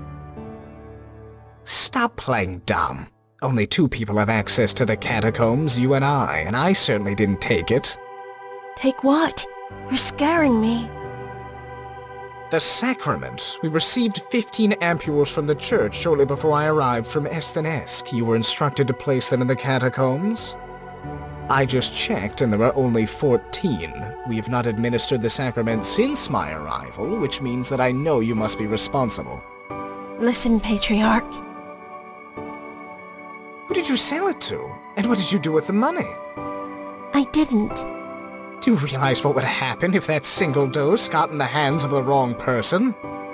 Stop playing dumb. Only 2 people have access to the catacombs, you and I certainly didn't take it. Take what? You're scaring me. The sacrament. We received 15 ampules from the church shortly before I arrived from Estenesk. You were instructed to place them in the catacombs. I just checked and there are only 14. We have not administered the sacrament since my arrival, which means that I know you must be responsible. Listen, Patriarch. Who did you sell it to? And what did you do with the money? I didn't. Do you realize what would happen if that single dose got in the hands of the wrong person?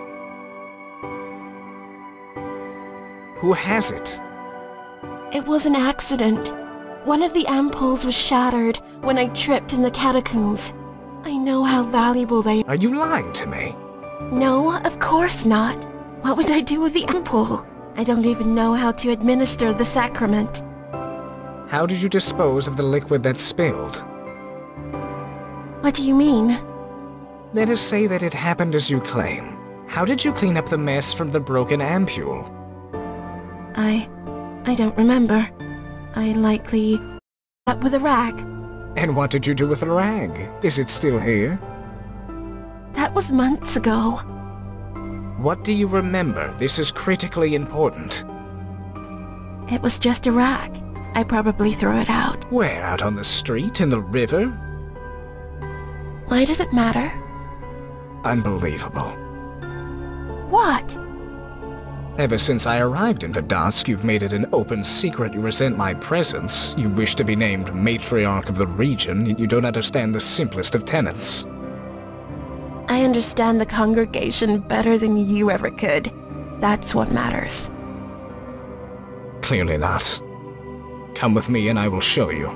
Who has it? It was an accident. One of the ampoules was shattered when I tripped in the catacombs. I know how valuable they are. Are you lying to me? No, of course not. What would I do with the ampoule? I don't even know how to administer the sacrament. How did you dispose of the liquid that spilled? What do you mean? Let us say that it happened as you claim. How did you clean up the mess from the broken ampule? I don't remember. I likely up with a rag. And what did you do with the rag? Is it still here? That was months ago. What do you remember? This is critically important. It was just a rag. I probably threw it out. Where? Out on the street? In the river? Why does it matter? Unbelievable. What? Ever since I arrived in the dusk, you've made it an open secret you resent my presence. You wish to be named matriarch of the region, yet you don't understand the simplest of tenets. I understand the congregation better than you ever could. That's what matters. Clearly not. Come with me and I will show you.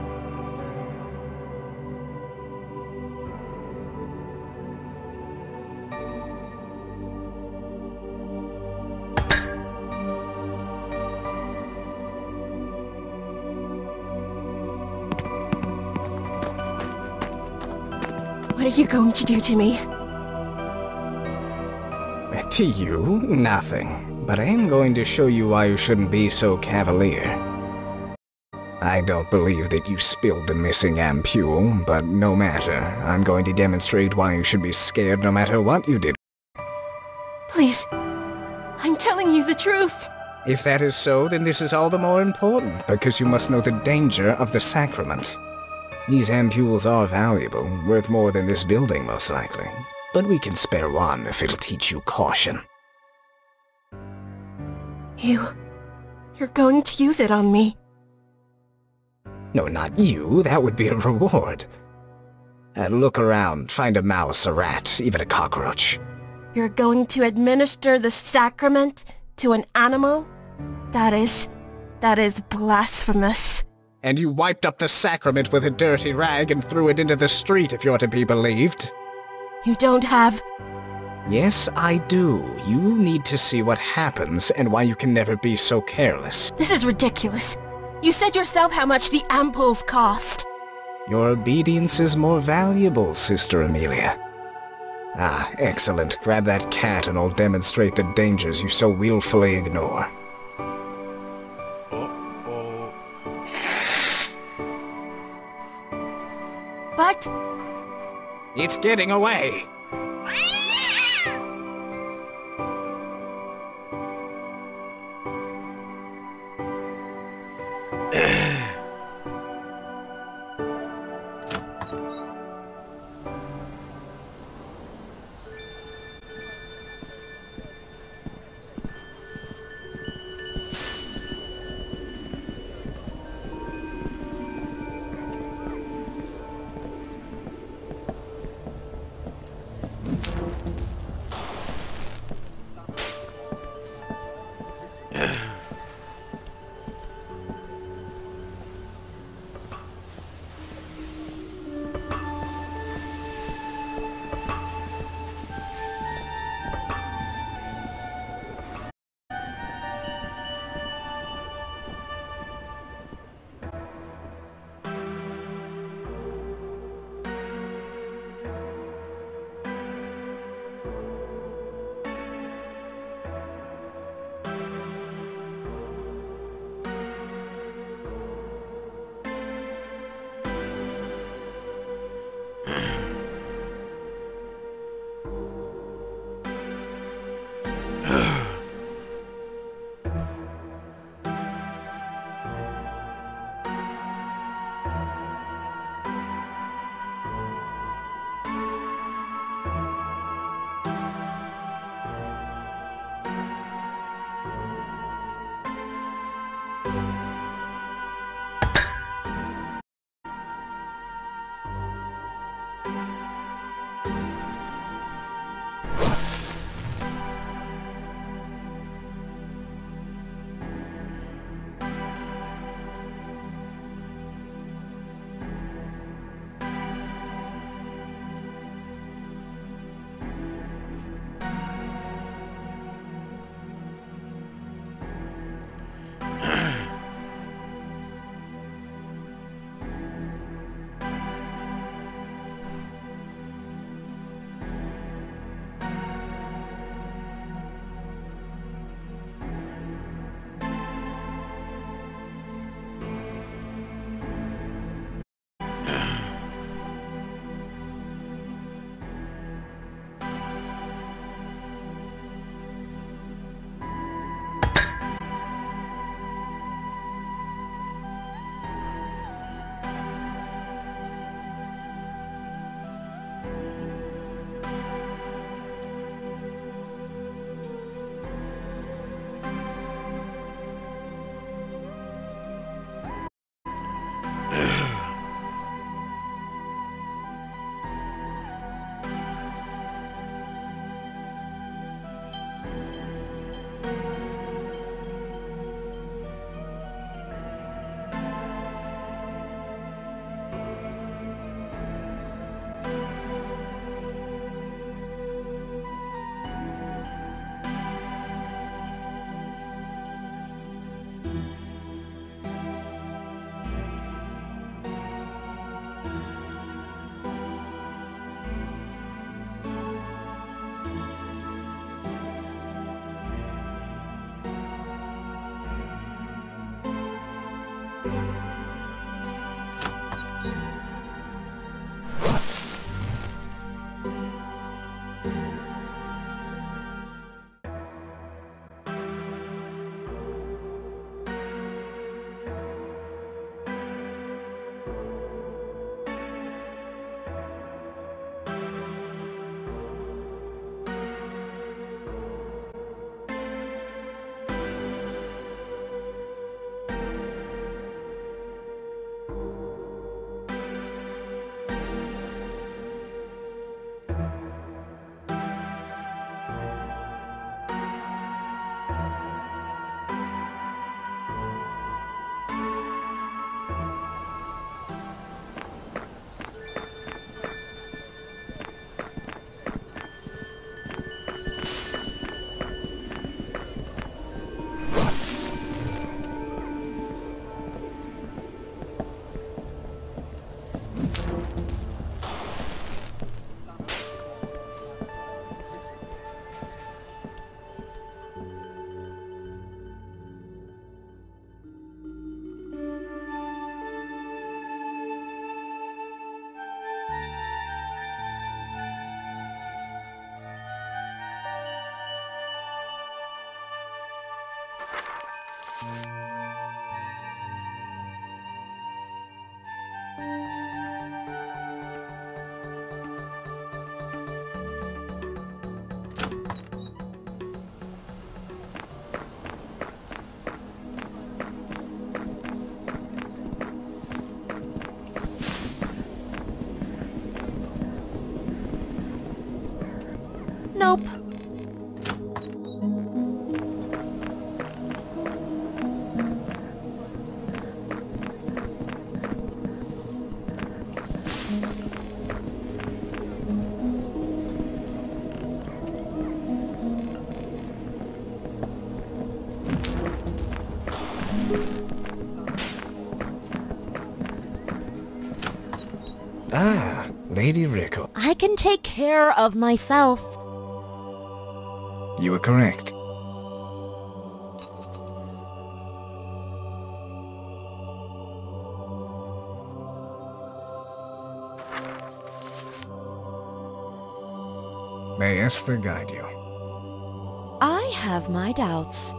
What are you going to do to me? To you, nothing. But I am going to show you why you shouldn't be so cavalier. I don't believe that you spilled the missing ampule, but no matter. I'm going to demonstrate why you should be scared no matter what you did. Please. I'm telling you the truth. If that is so, then this is all the more important, because you must know the danger of the sacrament. These ampules are valuable, worth more than this building most likely. But we can spare one if it'll teach you caution. You're going to use it on me. No, not you. That would be a reward. Look around. Find a mouse, a rat, even a cockroach. You're going to administer the sacrament to an animal? That is blasphemous. And you wiped up the sacrament with a dirty rag and threw it into the street, if you're to be believed. You don't have... Yes, I do. You need to see what happens and why you can never be so careless. This is ridiculous. You said yourself how much the ampules cost. Your obedience is more valuable, Sister Amelia. Ah, excellent. Grab that cat and I'll demonstrate the dangers you so willfully ignore. But... It's getting away! Nope. Ah, Lady Rico. I can take care of myself. You were correct. May Esther guide you. I have my doubts.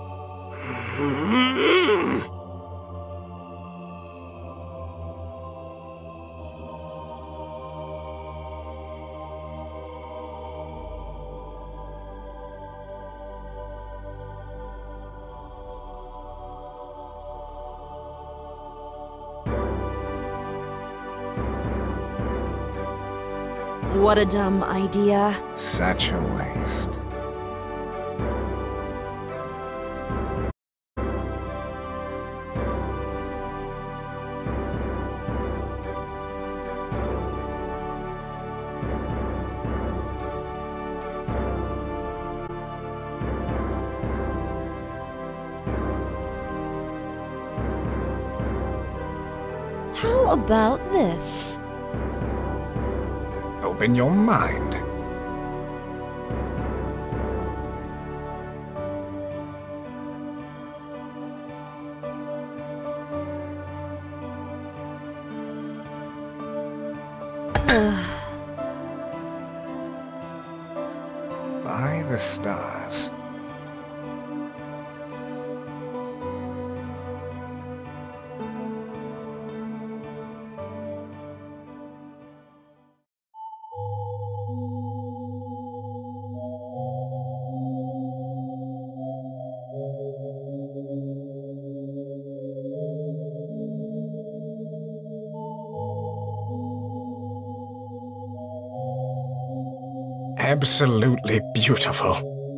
What a dumb idea. Such a waste. How about this? Open your mind. By the stars. Absolutely beautiful.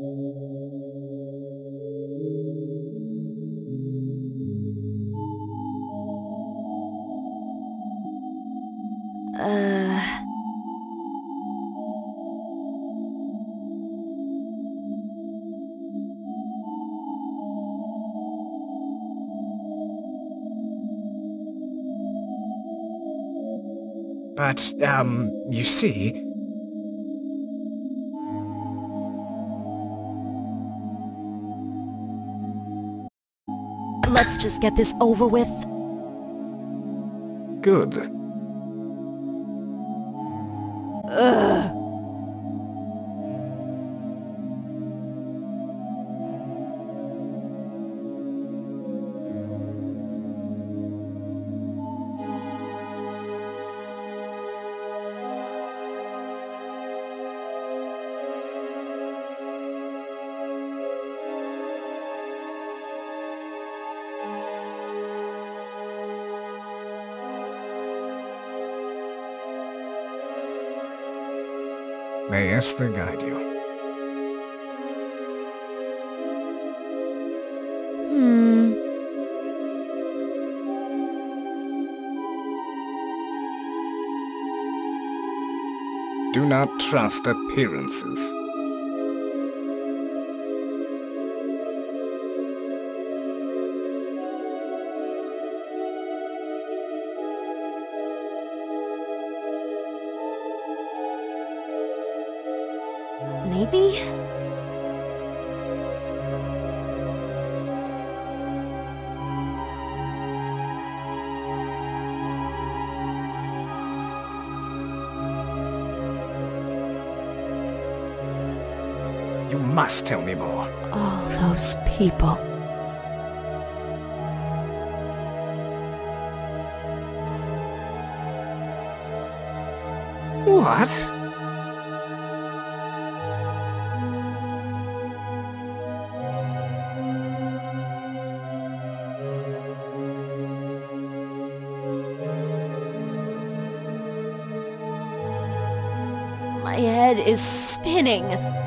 But, you see... Let's just get this over with. Good. Ugh. May Esther guide you. Do not trust appearances. Maybe? You must tell me more. All those people. What? My head is spinning.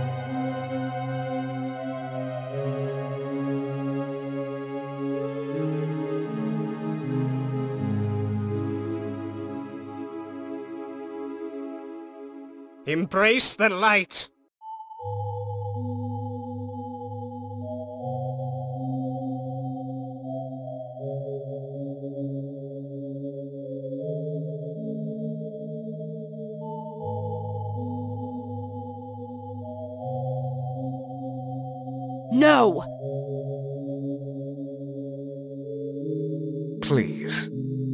Embrace the light! No! Please.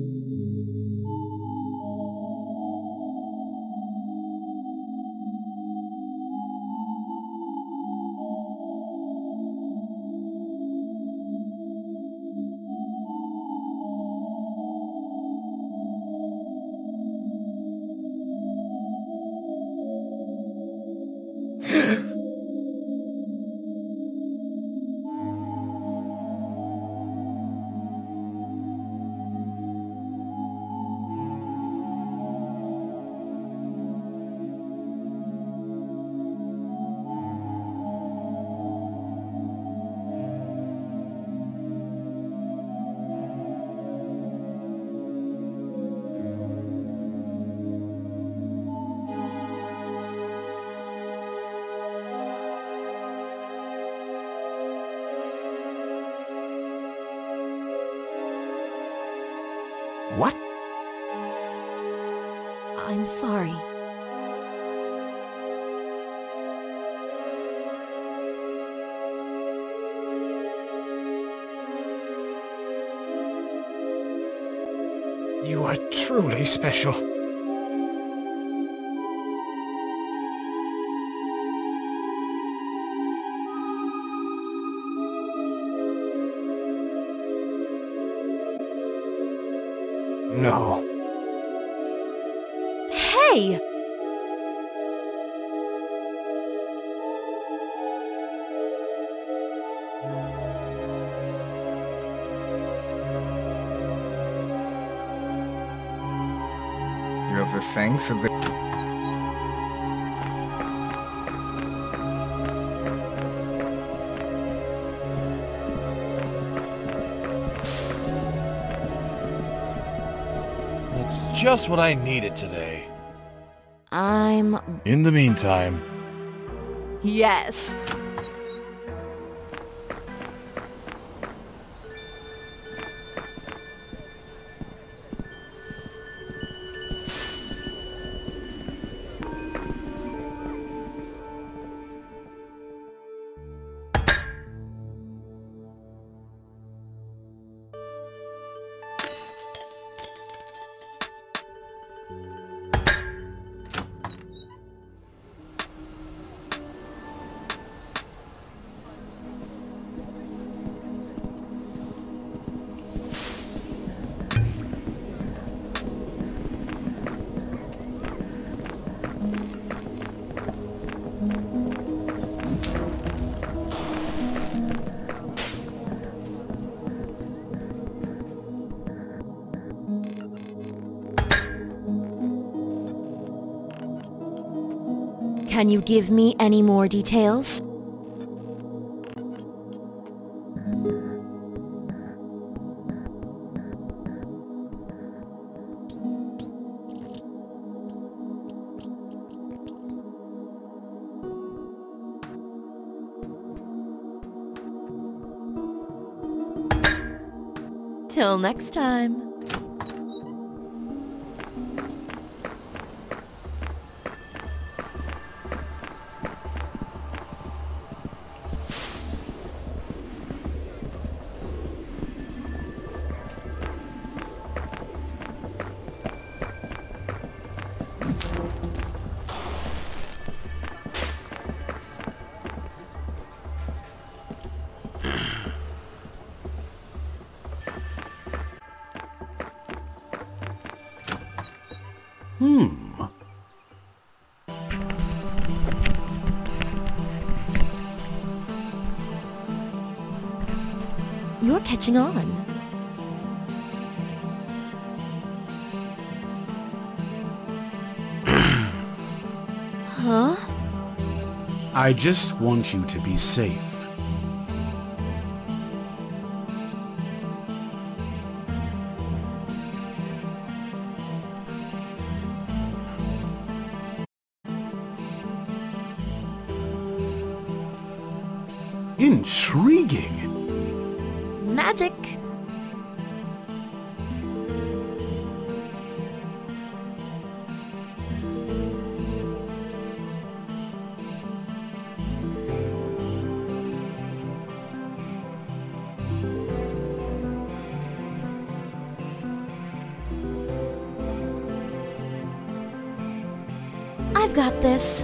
What? I'm sorry. You are truly special. No. Hey! You have the thanks of the... It's just what I needed today. I'm... In the meantime, Yes. Can you give me any more details? Till next time. You're catching on. Huh? I just want you to be safe. Intriguing. Magic. I've got this.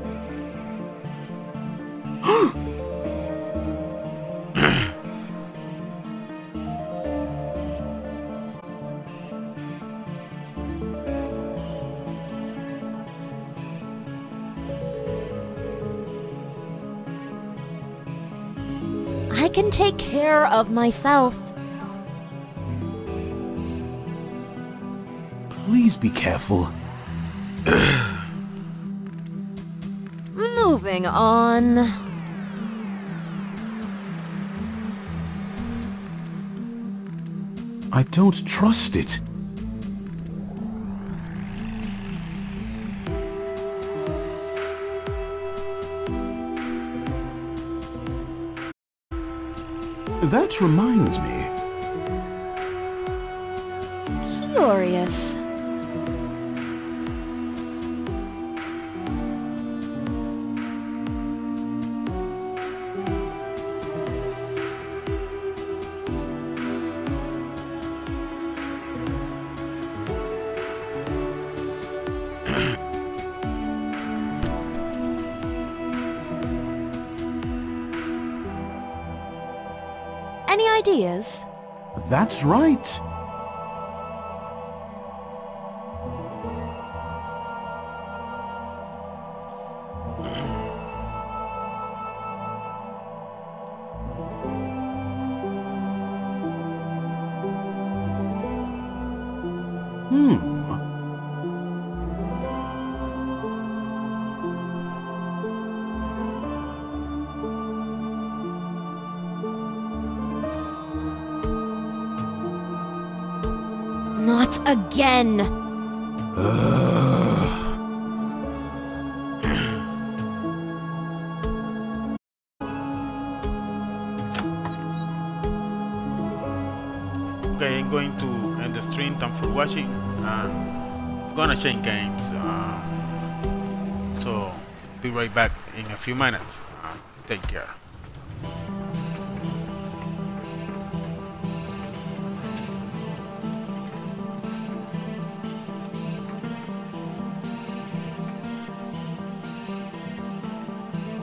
I can take care of myself. Please be careful. Moving on. I don't trust it. That reminds me. Curious. Any ideas? That's right. Not again! Okay, I'm going to end the stream. Thanks for watching. I'm gonna change games, so be right back in a few minutes. Take care.